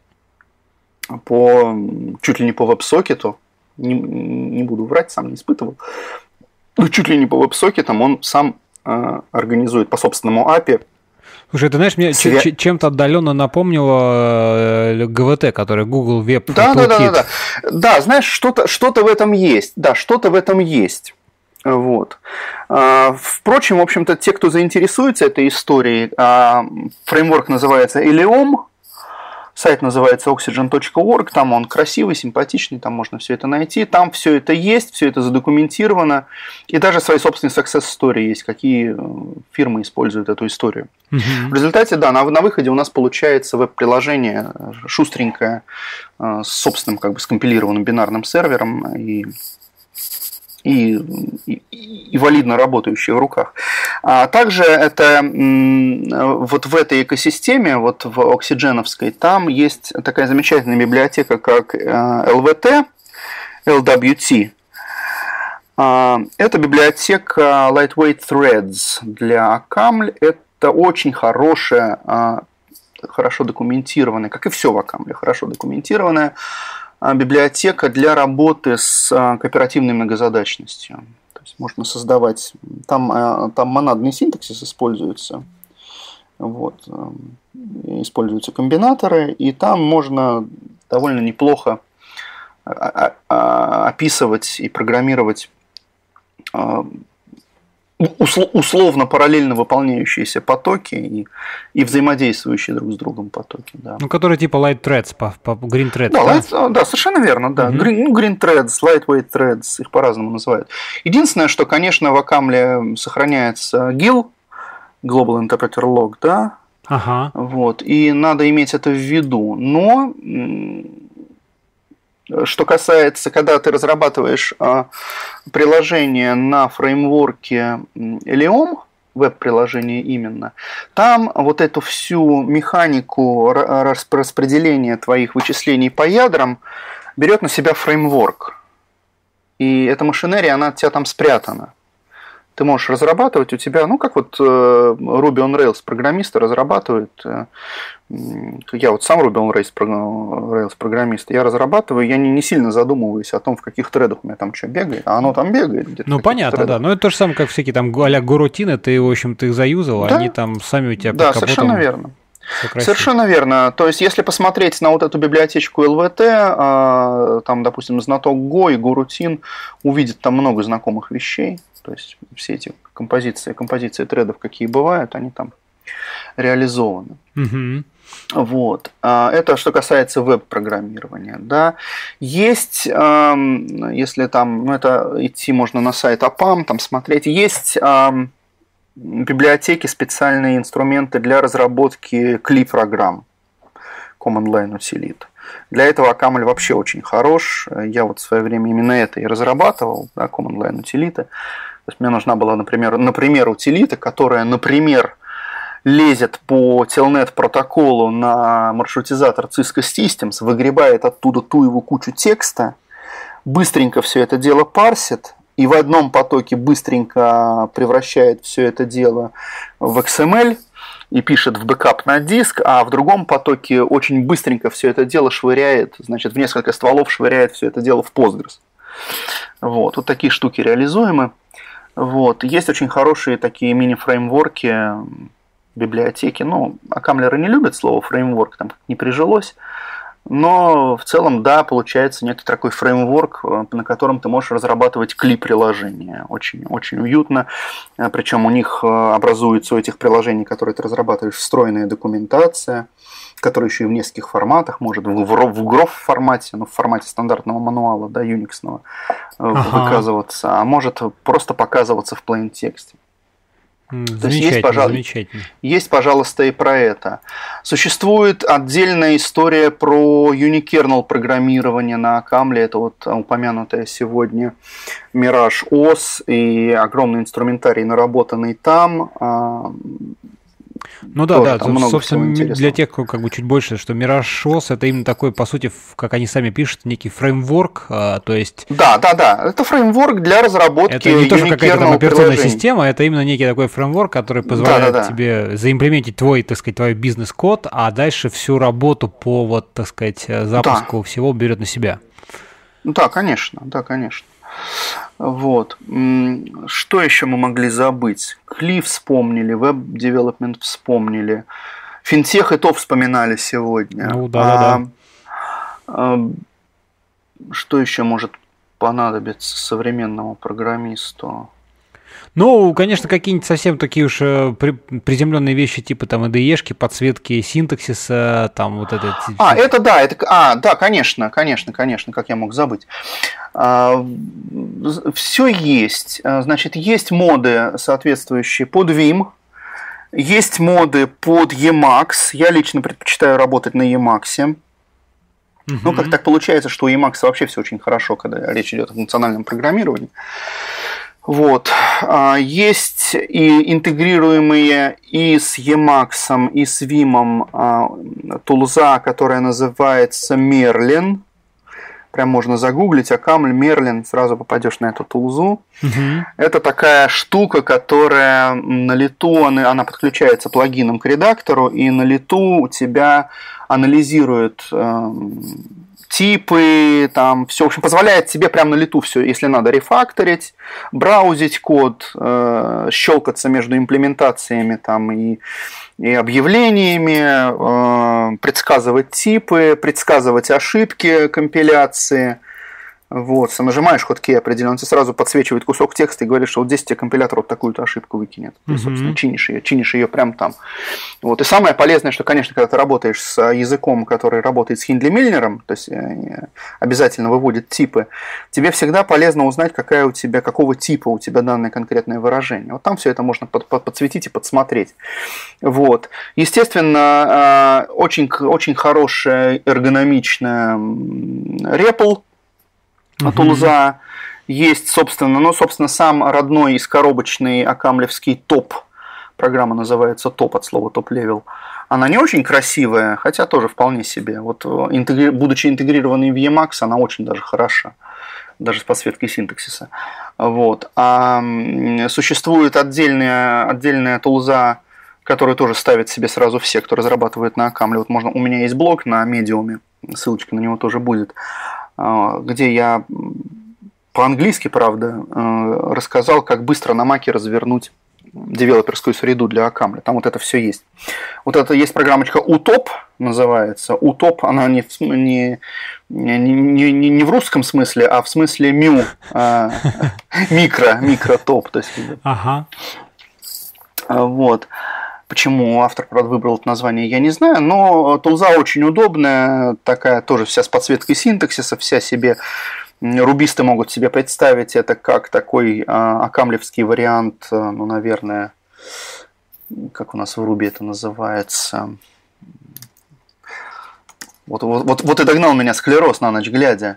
чуть ли не по веб-сокету, не буду врать, сам не испытывал, но чуть ли не по веб-сокетам он сам организует по собственному API.
Слушай, ты знаешь, мне чем-то отдаленно напомнило ГВТ, который Google Web Toolkit.
Да, знаешь, что-то в этом есть. Да, что-то в этом есть. Вот. Впрочем, в общем-то, те, кто заинтересуется этой историей, фреймворк называется Eleum, сайт называется oxygen.org, там он красивый, симпатичный, там можно все это найти, там все это есть, все это задокументировано, и даже свои собственные success story есть, какие фирмы используют эту историю. В результате, да, на выходе у нас получается веб-приложение шустренькое, с собственным скомпилированным бинарным сервером и валидно работающие в руках. А также это вот в этой экосистеме, вот в Oxygen-овской, там есть такая замечательная библиотека, как LWT, Это библиотека Lightweight Threads для Acaml. Это очень хорошая, хорошо документированная, как и все в Acaml, хорошо документированная библиотека для работы с кооперативной многозадачностью. То есть можно создавать... Там монадный синтаксис используется. Вот. Используются комбинаторы, и там можно довольно неплохо описывать и программировать условно параллельно выполняющиеся потоки и взаимодействующие друг с другом потоки. Да.
Ну, которые типа light threads, по green threads.
Да, да, совершенно верно. Да. Green threads, lightweight threads, их по-разному называют. Единственное, что, конечно, в Acaml сохраняется GIL, Global Interpreter Log, да.
Ага.
Вот, и надо иметь это в виду. Но что касается, когда ты разрабатываешь приложение на фреймворке Helium, веб-приложение именно, там вот эту всю механику распределения твоих вычислений по ядрам берет на себя фреймворк. И эта машинерия, она у тебя там спрятана. Ты можешь разрабатывать у тебя, ну, как вот Ruby on Rails программисты разрабатывают. Я вот сам Ruby on Rails программист, я разрабатываю, я не сильно задумываюсь о том, в каких тредах у меня там что бегает, а оно там бегает.
Ну, понятно, тредах. Да. Но это то же самое, как всякие там а-ля горутины, ты, в общем-то, их заюзал, да? Они там сами у тебя под капотом.
Да, совершенно верно. Совершенно верно. То есть, если посмотреть на вот эту библиотечку LVT, там, допустим, знаток Go и горутин увидит там много знакомых вещей. То есть, все эти композиции тредов, какие бывают, они там реализованы.
Угу.
Вот. Это что касается веб-программирования. Да. Есть, если там, ну, это идти можно на сайт APAM, там смотреть, есть библиотеки, специальные инструменты для разработки CLI-программ, Command Line Utility. Для этого Acaml вообще очень хорош. Я вот в свое время именно это и разрабатывал, да, Command Line Utility. То есть мне нужна была, например, утилита, которая, например, лезет по Telnet протоколу на маршрутизатор Cisco Systems, выгребает оттуда ту его кучу текста, быстренько все это дело парсит, и в одном потоке быстренько превращает все это дело в XML и пишет в бэкап на диск, а в другом потоке очень быстренько все это дело швыряет, значит, в несколько стволов швыряет все это дело в Postgres. Вот такие штуки реализуемы. Вот. Есть очень хорошие такие мини-фреймворки, библиотеки. Ну, акамлеры не любят слово фреймворк, там не прижилось. Но в целом, да, получается некий такой фреймворк, на котором ты можешь разрабатывать CLI-приложения. Очень, очень уютно. Причем у них образуется, у этих приложений, которые ты разрабатываешь, встроенная документация, которая еще и в нескольких форматах может, в GROF формате, ну, в формате стандартного мануала, да, юниксного, выказываться, а может просто показываться в plain тексте.
Замечательно.
Есть, пожалуйста, и про это. Существует отдельная история про unikernel программирование на Acaml. Это вот упомянутая сегодня Mirage OS и огромный инструментарий, наработанный там.
Ну да, собственно, для тех, кто как бы чуть больше, что Mirage OS это именно такой, по сути, как они сами пишут, некий фреймворк, то есть...
Да, это фреймворк для разработки
это не тоже какая-то там операционная система, это именно некий такой фреймворк, который позволяет тебе заимплементить твой, так сказать, твой бизнес-код, а дальше всю работу по, вот, так сказать, запуску всего берет на себя.
Да, конечно. Вот. Что еще мы могли забыть? CLI вспомнили, веб-девелопмент вспомнили, финтех и то вспоминали сегодня.
Ну, да.
Что еще может понадобиться современному программисту?
Ну, конечно, какие-нибудь совсем такие уж приземленные вещи, типа там IDE-шки, подсветки синтаксиса, там вот это...
Да, конечно, как я мог забыть. Все есть. Значит, есть моды, соответствующие под Vim, есть моды под Emacs. Я лично предпочитаю работать на Emacs. Ну, как так получается, что у Emacs вообще все очень хорошо, когда речь идет о функциональном программировании. Вот. Есть и интегрируемые и с Emacs, и с Vim тулза, которая называется Merlin. Прям можно загуглить Акамль, Мерлин, сразу попадешь на эту тулзу. Это такая штука, которая на лету, она подключается плагином к редактору, и на лету у тебя анализирует типы, там все, в общем, позволяет тебе прямо на лету все, если надо, рефакторить, браузить код, щелкаться между имплементациями там и объявлениями, предсказывать типы, предсказывать ошибки компиляции. Вот, нажимаешь хоткей определенно, он тебе сразу подсвечивает кусок текста и говорит, что вот здесь тебе компилятор вот такую-то ошибку выкинет. Ты, собственно, чинишь ее прямо там. Вот. И самое полезное, что, конечно, когда ты работаешь с языком, который работает с Хиндли-Мильнером, то есть обязательно выводит типы, тебе всегда полезно узнать, какого типа у тебя данное конкретное выражение. Вот там все это можно подсветить и подсмотреть. Вот. Естественно, очень хорошая эргономичная REPL, тулза. Есть, собственно, сам родной из коробочный акамлевский топ. Программа называется топ от слова топ-левел. Она не очень красивая, хотя тоже вполне себе. Вот, будучи интегрированной в Emacs, она очень даже хороша. Даже с подсветкой синтаксиса. Вот. А существует отдельная тулза, которую тоже ставят себе сразу все, кто разрабатывает на Акамле. Вот можно, у меня есть блог на Medium, ссылочка на него тоже будет, где я по-английски, правда, рассказал, как быстро на Маке развернуть девелоперскую среду для Акамля. Там вот это все есть. Вот это есть программочка UTOP, называется. UTOP, она не в русском смысле, а в смысле мю, микротоп. То есть, вот. Почему автор, правда, выбрал это название, я не знаю, но тулза очень удобная, такая тоже вся с подсветкой синтаксиса, вся себе, рубисты могут себе представить это как такой акамлевский вариант, ну, наверное, как у нас в Руби это называется. Вот и догнал меня склероз на ночь глядя.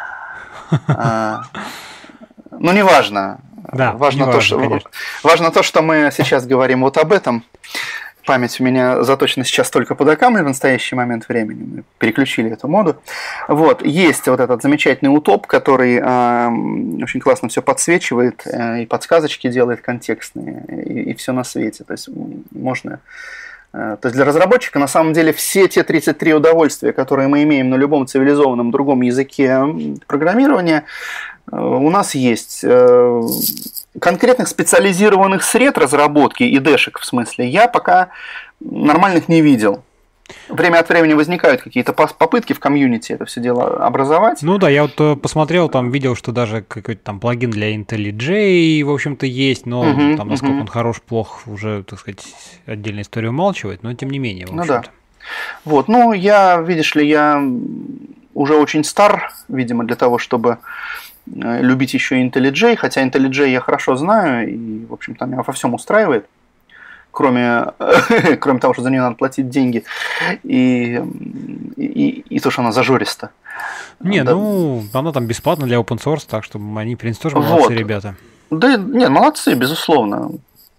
Ну, неважно.
Да,
важно то, что мы сейчас говорим вот об этом. Память у меня заточена сейчас только под Акамль в настоящий момент времени. Мы переключили эту моду. Вот. Есть вот этот замечательный утоп, который очень классно все подсвечивает, и подсказочки делает контекстные, и все на свете. То есть можно... То есть для разработчика на самом деле все те 33 удовольствия, которые мы имеем на любом цивилизованном другом языке программирования, у нас есть. Конкретных специализированных сред разработки и дэшек, в смысле, я пока нормальных не видел. Время от времени возникают какие-то попытки в комьюнити это все дело образовать.
Ну да, я вот посмотрел, там видел, что даже какой-то там плагин для IntelliJ, в общем-то, есть, но там насколько он хорош, плох, уже, так сказать, отдельная история умалчивает, но тем не менее, в общем-то.
Ну да. Вот, ну я, видишь ли, я уже очень стар, видимо, для того, чтобы любить еще IntelliJ, хотя IntelliJ я хорошо знаю, и, в общем-то, меня во всем устраивает, кроме того, что за нее надо платить деньги, и то, что она зажориста.
Не, да. Ну, она там бесплатна для open source, так что они, в принципе, тоже молодцы, ребята.
Да, нет, молодцы, безусловно.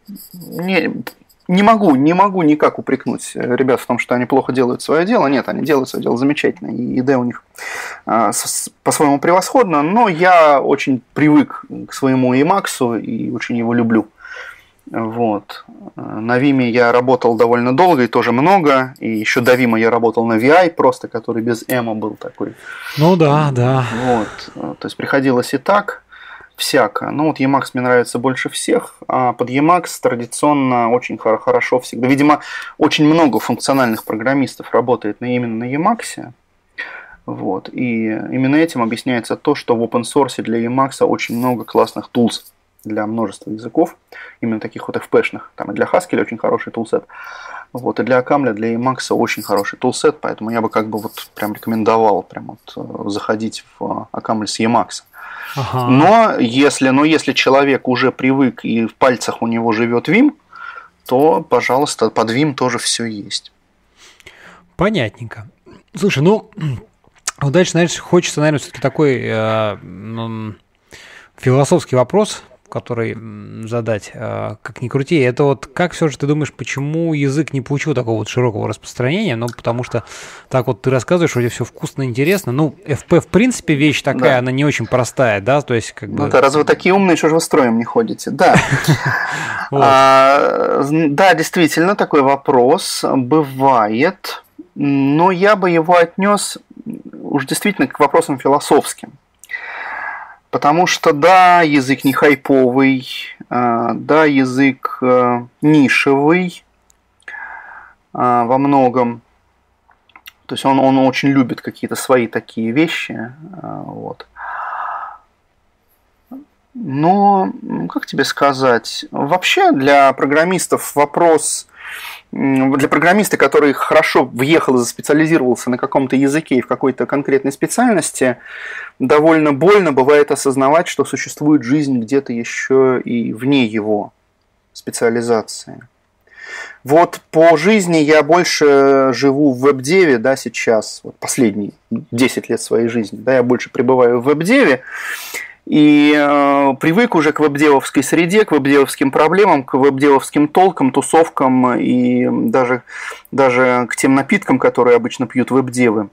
Не могу никак упрекнуть ребят в том, что они плохо делают свое дело. Нет, они делают свое дело замечательно, и IDE у них по-своему превосходно, но я очень привык к своему Emacs и очень его люблю. Вот. На Vim я работал довольно долго и тоже много, и еще до Vim я работал на VI, просто который без Эма был такой.
Ну да, да.
Вот. То есть приходилось и так. Всяко. Ну вот Emacs мне нравится больше всех, а под Emacs традиционно очень хорошо всегда. Видимо, очень много функциональных программистов работает именно на Emacs. Вот. И именно этим объясняется то, что в open source для Emacs очень много классных tools для множества языков, именно таких вот FP-шных. Там и для Haskell очень хороший тулсет. Вот, и для Акамля, для Emacs очень хороший тулсет, поэтому я бы как бы вот прям рекомендовал прям вот заходить в Акамль с Emacs.
Ага.
Но если человек уже привык и в пальцах у него живет Vim, то, пожалуйста, под Vim тоже все есть.
Понятненько. Слушай, ну, дальше, знаешь, хочется, наверное, все-таки такой философский вопрос который задать, как ни крути, это вот как все же ты думаешь, почему язык не получил такого вот широкого распространения? Ну, потому что так вот ты рассказываешь, вроде все вкусно, интересно. Ну, FP, в принципе, вещь такая, да. Она не очень простая, да, то есть как бы...
Ну, да, разве вы такие умные, что же вы строем не ходите? Да. Да, действительно, такой вопрос бывает, но я бы его отнес уж действительно к вопросам философским. Потому что, да, язык не хайповый, да, язык нишевый во многом. То есть он очень любит какие-то свои такие вещи. Вот. Но, как тебе сказать, вообще для программистов вопрос... Для программиста, который хорошо въехал и заспециализировался на каком-то языке и в какой-то конкретной специальности, довольно больно бывает осознавать, что существует жизнь где-то еще и вне его специализации. Вот по жизни я больше живу в веб-деве, да, сейчас, вот последние 10 лет своей жизни, да, я больше пребываю в веб-деве, и привык уже к веб-девовской среде, к веб-девовским проблемам, к веб-девовским толкам, тусовкам и даже к тем напиткам, которые обычно пьют веб-девы.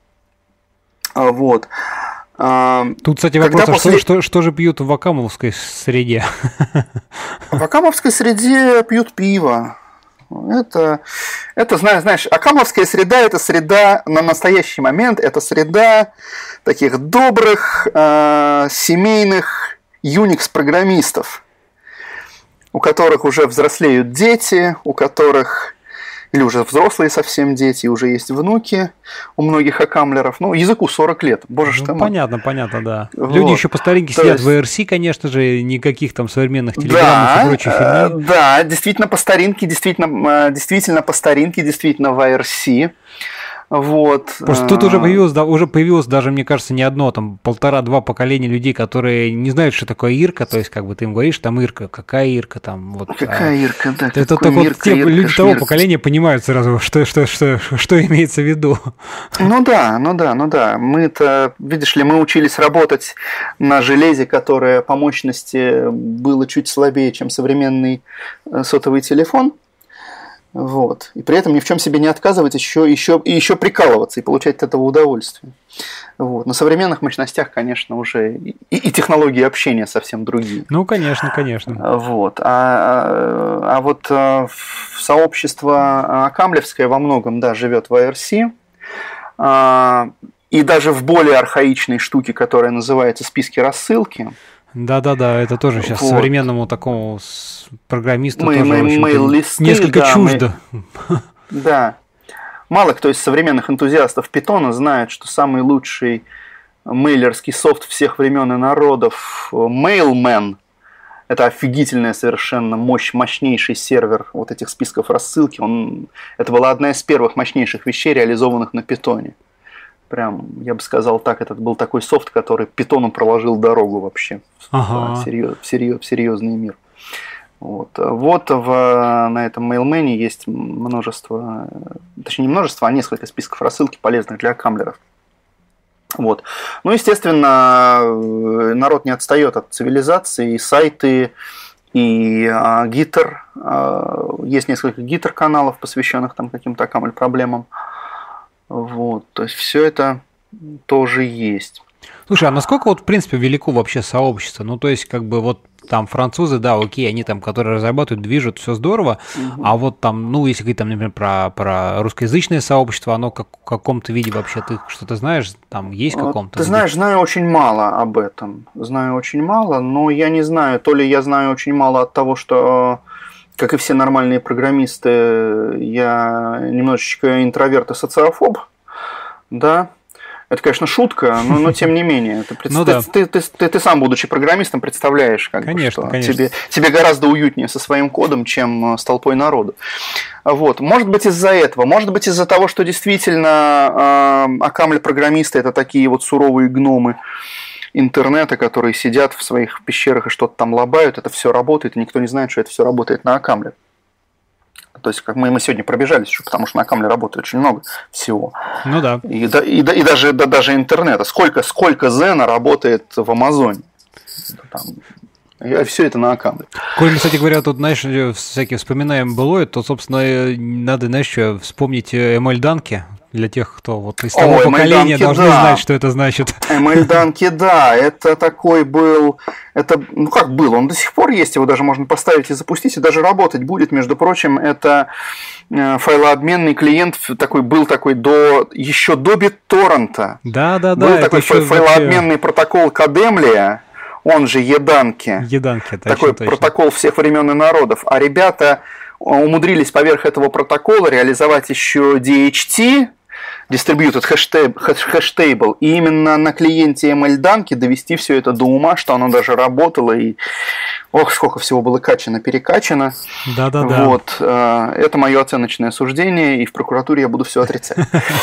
Вот.
Тут, кстати, вопрос, что же пьют в акамовской среде?
В акамовской среде пьют пиво. Это знаешь, акамовская среда – это среда на настоящий момент, это среда таких добрых, семейных Unix-программистов, у которых уже взрослеют дети, у которых, или уже взрослые совсем дети, уже есть внуки у многих акамлеров. Ну, языку 40 лет, боже ж ты мой.
Понятно, да. Вот. Люди еще по старинке сидят в IRC, конечно же, никаких там современных телеграммов и прочей фигни.
Да, действительно по старинке, действительно в IRC. Вот.
Просто тут уже появилось даже, мне кажется, не одно, там 1,5-2 поколения людей, которые не знают, что такое Ирка, то есть как бы ты им говоришь, там Ирка, какая Ирка, там вот.
Какая Ирка, да.
Это так вот те люди того поколения понимают сразу, что имеется в виду.
Ну да. Мы-то, видишь ли, мы учились работать на железе, которое по мощности было чуть слабее, чем современный сотовый телефон. Вот. И при этом ни в чем себе не отказывать, еще прикалываться и получать от этого удовольствие. Вот. На современных мощностях, конечно, уже и технологии общения совсем другие.
Ну, конечно.
Вот. А вот сообщество акамлевское во многом, да, живет в IRC. И даже в более архаичной штуке, которая называется списки рассылки.
Да, это тоже сейчас вот. Современному такому программисту тоже
несколько
чуждо.
Да. Мало кто из современных энтузиастов Python знает, что самый лучший мейлерский софт всех времен и народов Mailman – это офигительная совершенно мощнейший сервер вот этих списков рассылки. Это была одна из первых мощнейших вещей, реализованных на Python. Прям, я бы сказал так, это был такой софт, который Python проложил дорогу вообще в серьезный мир. Вот на этом Mailman есть множество, точнее не множество, а несколько списков рассылки, полезных для акамлеров. Вот. Ну, естественно, народ не отстает от цивилизации, и сайты, и Gitter. Есть несколько Gitter-каналов, посвященных там каким-то акамль-проблемам. Вот, то есть все это тоже есть.
Слушай, а насколько вот в принципе велико вообще сообщество? Ну, то есть, как бы вот там французы, да, окей, они там, которые разрабатывают, движут, все здорово, а вот там, ну, если говорить там, например, про русскоязычное сообщество, оно в каком-то виде вообще, ты что-то знаешь, там есть в каком-то?
Ты знаешь, знаю очень мало об этом, но я не знаю, то ли я знаю очень мало от того, что... Как и все нормальные программисты, я немножечко интроверт и социофоб, да. Это, конечно, шутка, но тем не менее. Ты сам, будучи программистом, представляешь,
конечно.
Тебе гораздо уютнее со своим кодом, чем с толпой народу. Вот. Может быть, из-за этого, может быть, из-за того, что действительно акамль-программисты – это такие вот суровые гномы интернета, которые сидят в своих пещерах и что-то там лобают, это все работает, и никто не знает, что это все работает на акамле. То есть, как мы сегодня пробежались, потому что на акамле работает очень много всего.
Ну да.
И даже интернета. Сколько Зена работает в Амазоне? Там Все это на Акамле.
Коль, кстати говоря, тут, знаешь, всякие вспоминаем былое, то, собственно, надо, знаешь, что, вспомнить ML-данки. Для тех, кто вот из того поколения должны знать, что это значит.
ML-данки, да, это такой был, это, ну как был, он до сих пор есть, его даже можно поставить и запустить, и даже работать будет, между прочим, это файлообменный клиент был такой еще до BitTorrent.
Да.
Был такой файлообменный протокол Kademlia, он же Еданки.
Еданки,
такой протокол всех времен и народов. А ребята умудрились поверх этого протокола реализовать еще DHT, Distributed Hash Table, и именно на клиенте ML-данки довести все это до ума, что оно даже работало, и ох, сколько всего было качано-перекачано.
Да.
Вот, это мое оценочное суждение, и в прокуратуре я буду все отрицать.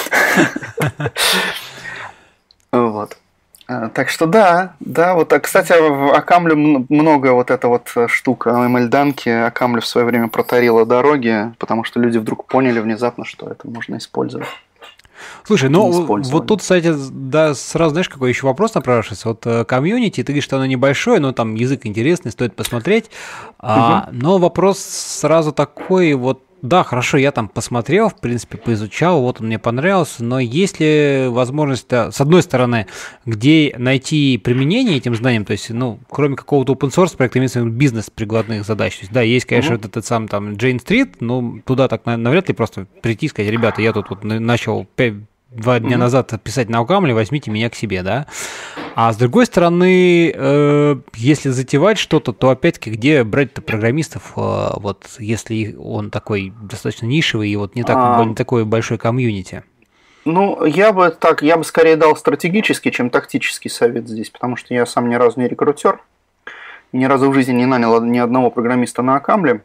Вот. Так что да, вот так. Кстати, в Акамле много вот эта вот штука ML-данки. Акамле в свое время протарила дороги, потому что люди вдруг поняли внезапно, что это можно использовать.
Слушай, ну вот тут, кстати, да, сразу, знаешь, какой еще вопрос напрашивается. Вот комьюнити, ты говоришь, что оно небольшое, но там язык интересный, стоит посмотреть. Но вопрос сразу такой, вот, да, хорошо, я там посмотрел, в принципе, поизучал, вот он мне понравился, но есть ли возможность, с одной стороны, где найти применение этим знаниям, то есть, ну, кроме какого-то open source проекта, имеется в виду бизнес-прикладных задач, то есть, да, есть, конечно, вот этот сам там Jane Street, но туда так навряд ли просто прийти и сказать, ребята, я тут вот начал 2 дня назад писать на Акамле, возьмите меня к себе, да. А с другой стороны, если затевать что-то, то опять-таки где брать-то программистов, вот если он такой достаточно нишевый и вот не такой большой комьюнити?
Ну, я бы скорее дал стратегический, чем тактический совет здесь, потому что я сам ни разу не рекрутер, ни разу в жизни не нанял ни одного программиста на Акамле,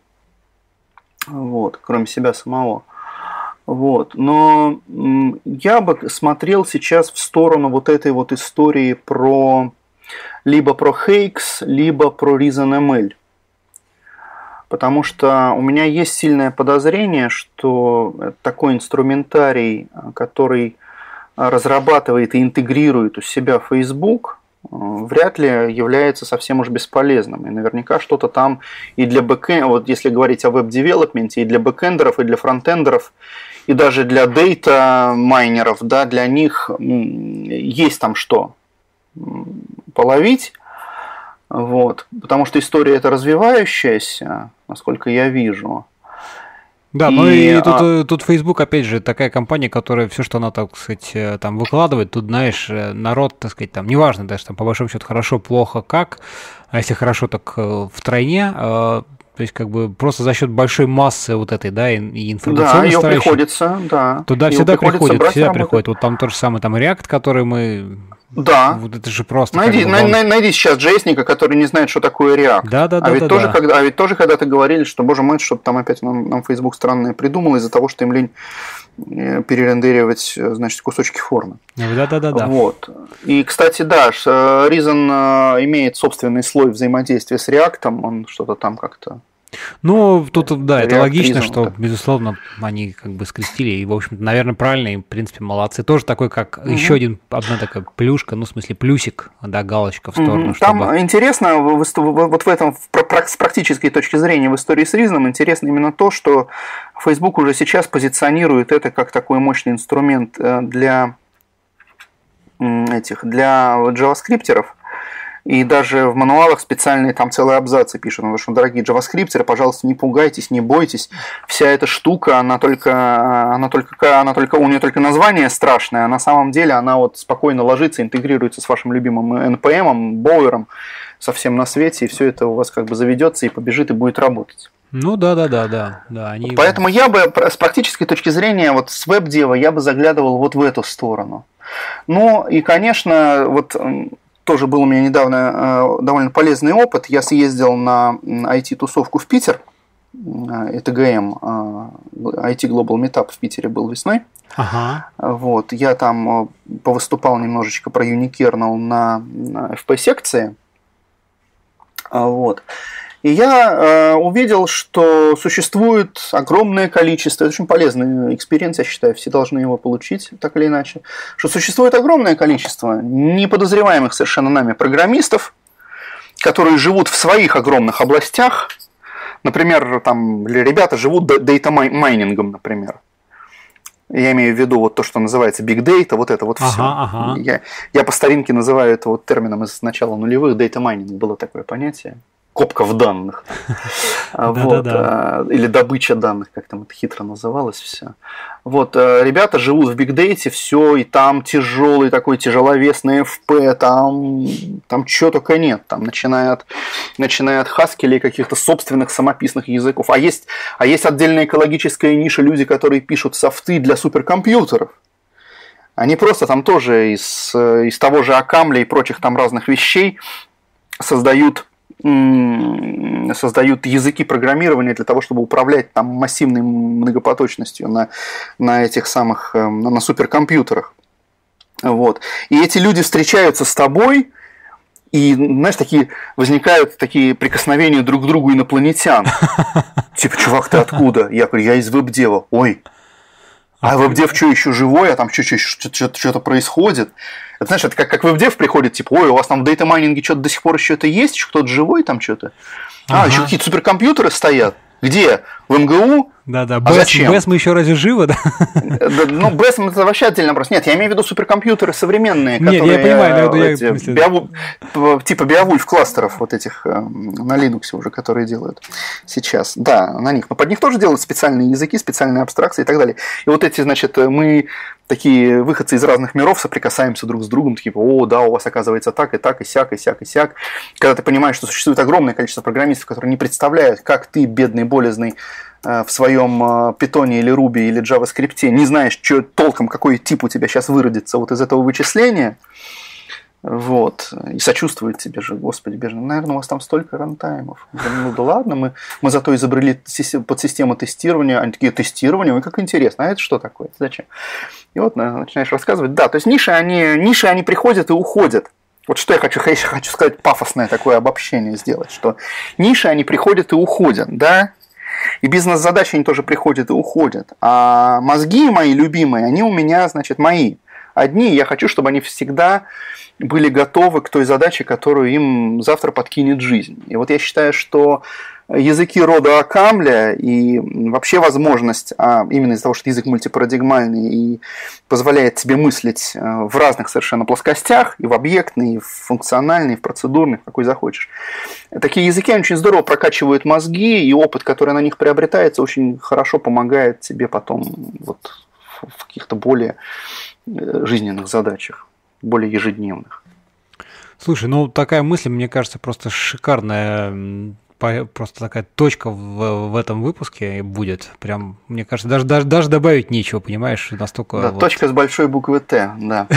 вот, кроме себя самого. Вот. Но я бы смотрел сейчас в сторону вот этой вот истории либо про Hakes, либо про ReasonML. Потому что у меня есть сильное подозрение, что такой инструментарий, который разрабатывает и интегрирует у себя Facebook, вряд ли является совсем уж бесполезным. И наверняка что-то там и для бэкэндеров, вот если говорить о веб-девелопменте, и для бэкэндеров, и для фронтендеров, и даже для дейта-майнеров, да, для них есть там что половить. Вот. Потому что история эта развивающаяся, насколько я вижу.
Да, ну и тут Facebook, опять же, такая компания, которая все, что она, так сказать, там выкладывает, тут, знаешь, народ, так сказать, там, неважно даже, там, по большому счету, хорошо, плохо, как, а если хорошо, так втройне, то есть, как бы, просто за счет большой массы вот этой, да, и информационной
составляющей. Да, ее приходится, да.
Туда всегда приходит. Вот там тот же самый там React, который мы...
Да.
Вот это же просто...
Найди сейчас джейсника, который не знает, что такое React.
Да.
Ведь тоже когда-то говорили, что, боже мой, что-то там опять нам Facebook странное придумал из-за того, что им лень перерендеривать, значит, кусочки формы.
Да.
Вот. И, кстати, да, Reason имеет собственный слой взаимодействия с React, он что-то там как-то...
Ну, тут, да, это логично, что,
так.
Безусловно, они как бы скрестили, и, в общем-то, наверное, правильно, и, в принципе, молодцы. Тоже такой, как еще одна такая плюшка, ну, в смысле, плюсик, да, галочка в сторону.
Там интересно, вот в этом, с практической точки зрения, в истории с Reason, интересно именно то, что Facebook уже сейчас позиционирует это как такой мощный инструмент для джаваскриптеров. И даже в мануалах специальные там целые абзацы пишут, потому что, дорогие джаваскриптеры, пожалуйста, не пугайтесь, не бойтесь. Вся эта штука, у нее только название страшное, а на самом деле она вот спокойно ложится, интегрируется с вашим любимым NPM, Bower, со всем на свете, и все это у вас как бы заведется и побежит, и будет работать.
Ну да. Они...
Поэтому я бы с практической точки зрения, вот с веб-дева, я бы заглядывал вот в эту сторону. Ну и, конечно, вот... Тоже был у меня недавно довольно полезный опыт. Я съездил на IT-тусовку в Питер. ЭТГМ, IT Global Meetup в Питере был весной.
Ага.
Вот. Я там повыступал немножечко про Unikernel на FP-секции. Вот. И я увидел, что существует огромное количество, это очень полезный экспириенс, я считаю, все должны его получить, так или иначе, что существует огромное количество неподозреваемых совершенно нами программистов, которые живут в своих огромных областях. Например, там ребята живут дейта-майнингом, например. Я имею в виду вот то, что называется big data, вот это вот все. Я по старинке называю это вот термином из начала нулевых, data mining, было такое понятие. Копка в данных. Или добыча данных, как там это хитро называлось все. Вот, ребята живут в бигдейте, все, и там тяжелый такой, тяжеловесный FP, там чего только нет. Там начиная от Haskell и каких-то собственных самописных языков. А есть отдельная экологическая ниша, люди, которые пишут софты для суперкомпьютеров. Они просто там тоже из того же Акамля и прочих там разных вещей создают языки программирования для того, чтобы управлять там массивной многопоточностью на этих самых на суперкомпьютерах. Вот. И эти люди встречаются с тобой, и, знаешь, возникают такие прикосновения друг к другу инопланетян. Типа, чувак, ты откуда? Я говорю, я из веб-дева. Ой. А веб-дев что, еще живой? А там что-то происходит? Это, знаешь, это как веб-дев приходит, типа, ой, у вас там в дейта-майнинге что-то до сих пор еще это есть? Еще кто-то живой там что-то? Еще какие-то суперкомпьютеры стоят. Где? В МГУ?
Да-да,
зачем?
БЭС мы еще разве живы, да?
Ну, БЭС это вообще отдельно вопрос. Нет, я имею в виду суперкомпьютеры современные,
которые... Нет, я понимаю,
типа Beowulf кластеров вот этих на Linux уже, которые делают сейчас. Да, на них. Но под них тоже делают специальные языки, специальные абстракции и так далее. И вот эти, значит, мы такие выходцы из разных миров соприкасаемся друг с другом, такие, о, да, у вас оказывается так, и так, и сяк, и сяк, и сяк. Когда ты понимаешь, что существует огромное количество программистов, которые не представляют, как ты, бедный, болезный, в своем питоне или руби или JavaScript не знаешь, что толком, какой тип у тебя сейчас выродится вот из этого вычисления, вот, и сочувствует тебе же, господи, бежно, наверное, у вас там столько рантаймов. Ну да ладно, мы зато изобрели подсистему тестирования, они такие, тестирование, ой, как интересно, а это что такое, зачем? И вот начинаешь рассказывать, да, то есть ниши, они приходят и уходят. Вот что я хочу сказать, пафосное такое обобщение сделать, что ниши, они приходят и уходят, да, и бизнес-задачи они тоже приходят и уходят. А мозги мои любимые, они у меня, значит, мои. Одни, я хочу, чтобы они всегда были готовы к той задаче, которую им завтра подкинет жизнь. И вот я считаю, что языки рода Акамля и вообще возможность, именно из-за того, что язык мультипарадигмальный и позволяет тебе мыслить в разных совершенно плоскостях, и в объектной, и в функциональной, и в процедурной, в какой захочешь. Такие языки очень здорово прокачивают мозги, и опыт, который на них приобретается, очень хорошо помогает тебе потом вот в каких-то более жизненных задачах, более ежедневных.
Слушай, ну такая мысль, мне кажется, просто шикарная. Просто такая точка в этом выпуске будет. Прям, мне кажется, даже добавить нечего, понимаешь, настолько.
Да, вот... точка с большой буквы Т, да.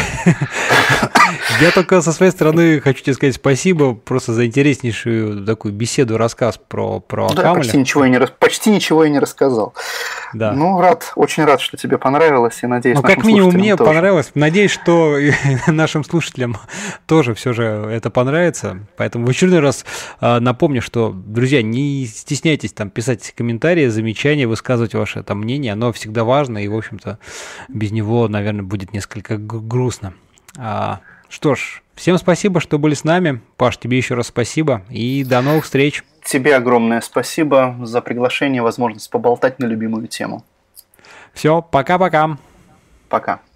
Я только со своей стороны хочу тебе сказать спасибо просто за интереснейшую такую беседу, рассказ про Акамля.
Да, почти ничего я не рассказал.
Да.
Ну, очень рад, что тебе понравилось, и надеюсь,
ну, как минимум мне тоже понравилось. Надеюсь, что нашим слушателям тоже все же это понравится. Поэтому в очередной раз напомню, что, друзья, не стесняйтесь там писать комментарии, замечания, высказывать ваше там мнение. Оно всегда важно, и, в общем-то, без него, наверное, будет несколько грустно. Что ж, всем спасибо, что были с нами. Паш, тебе еще раз спасибо, и до новых встреч.
Тебе огромное спасибо за приглашение, возможность поболтать на любимую тему.
Все, пока-пока.
Пока.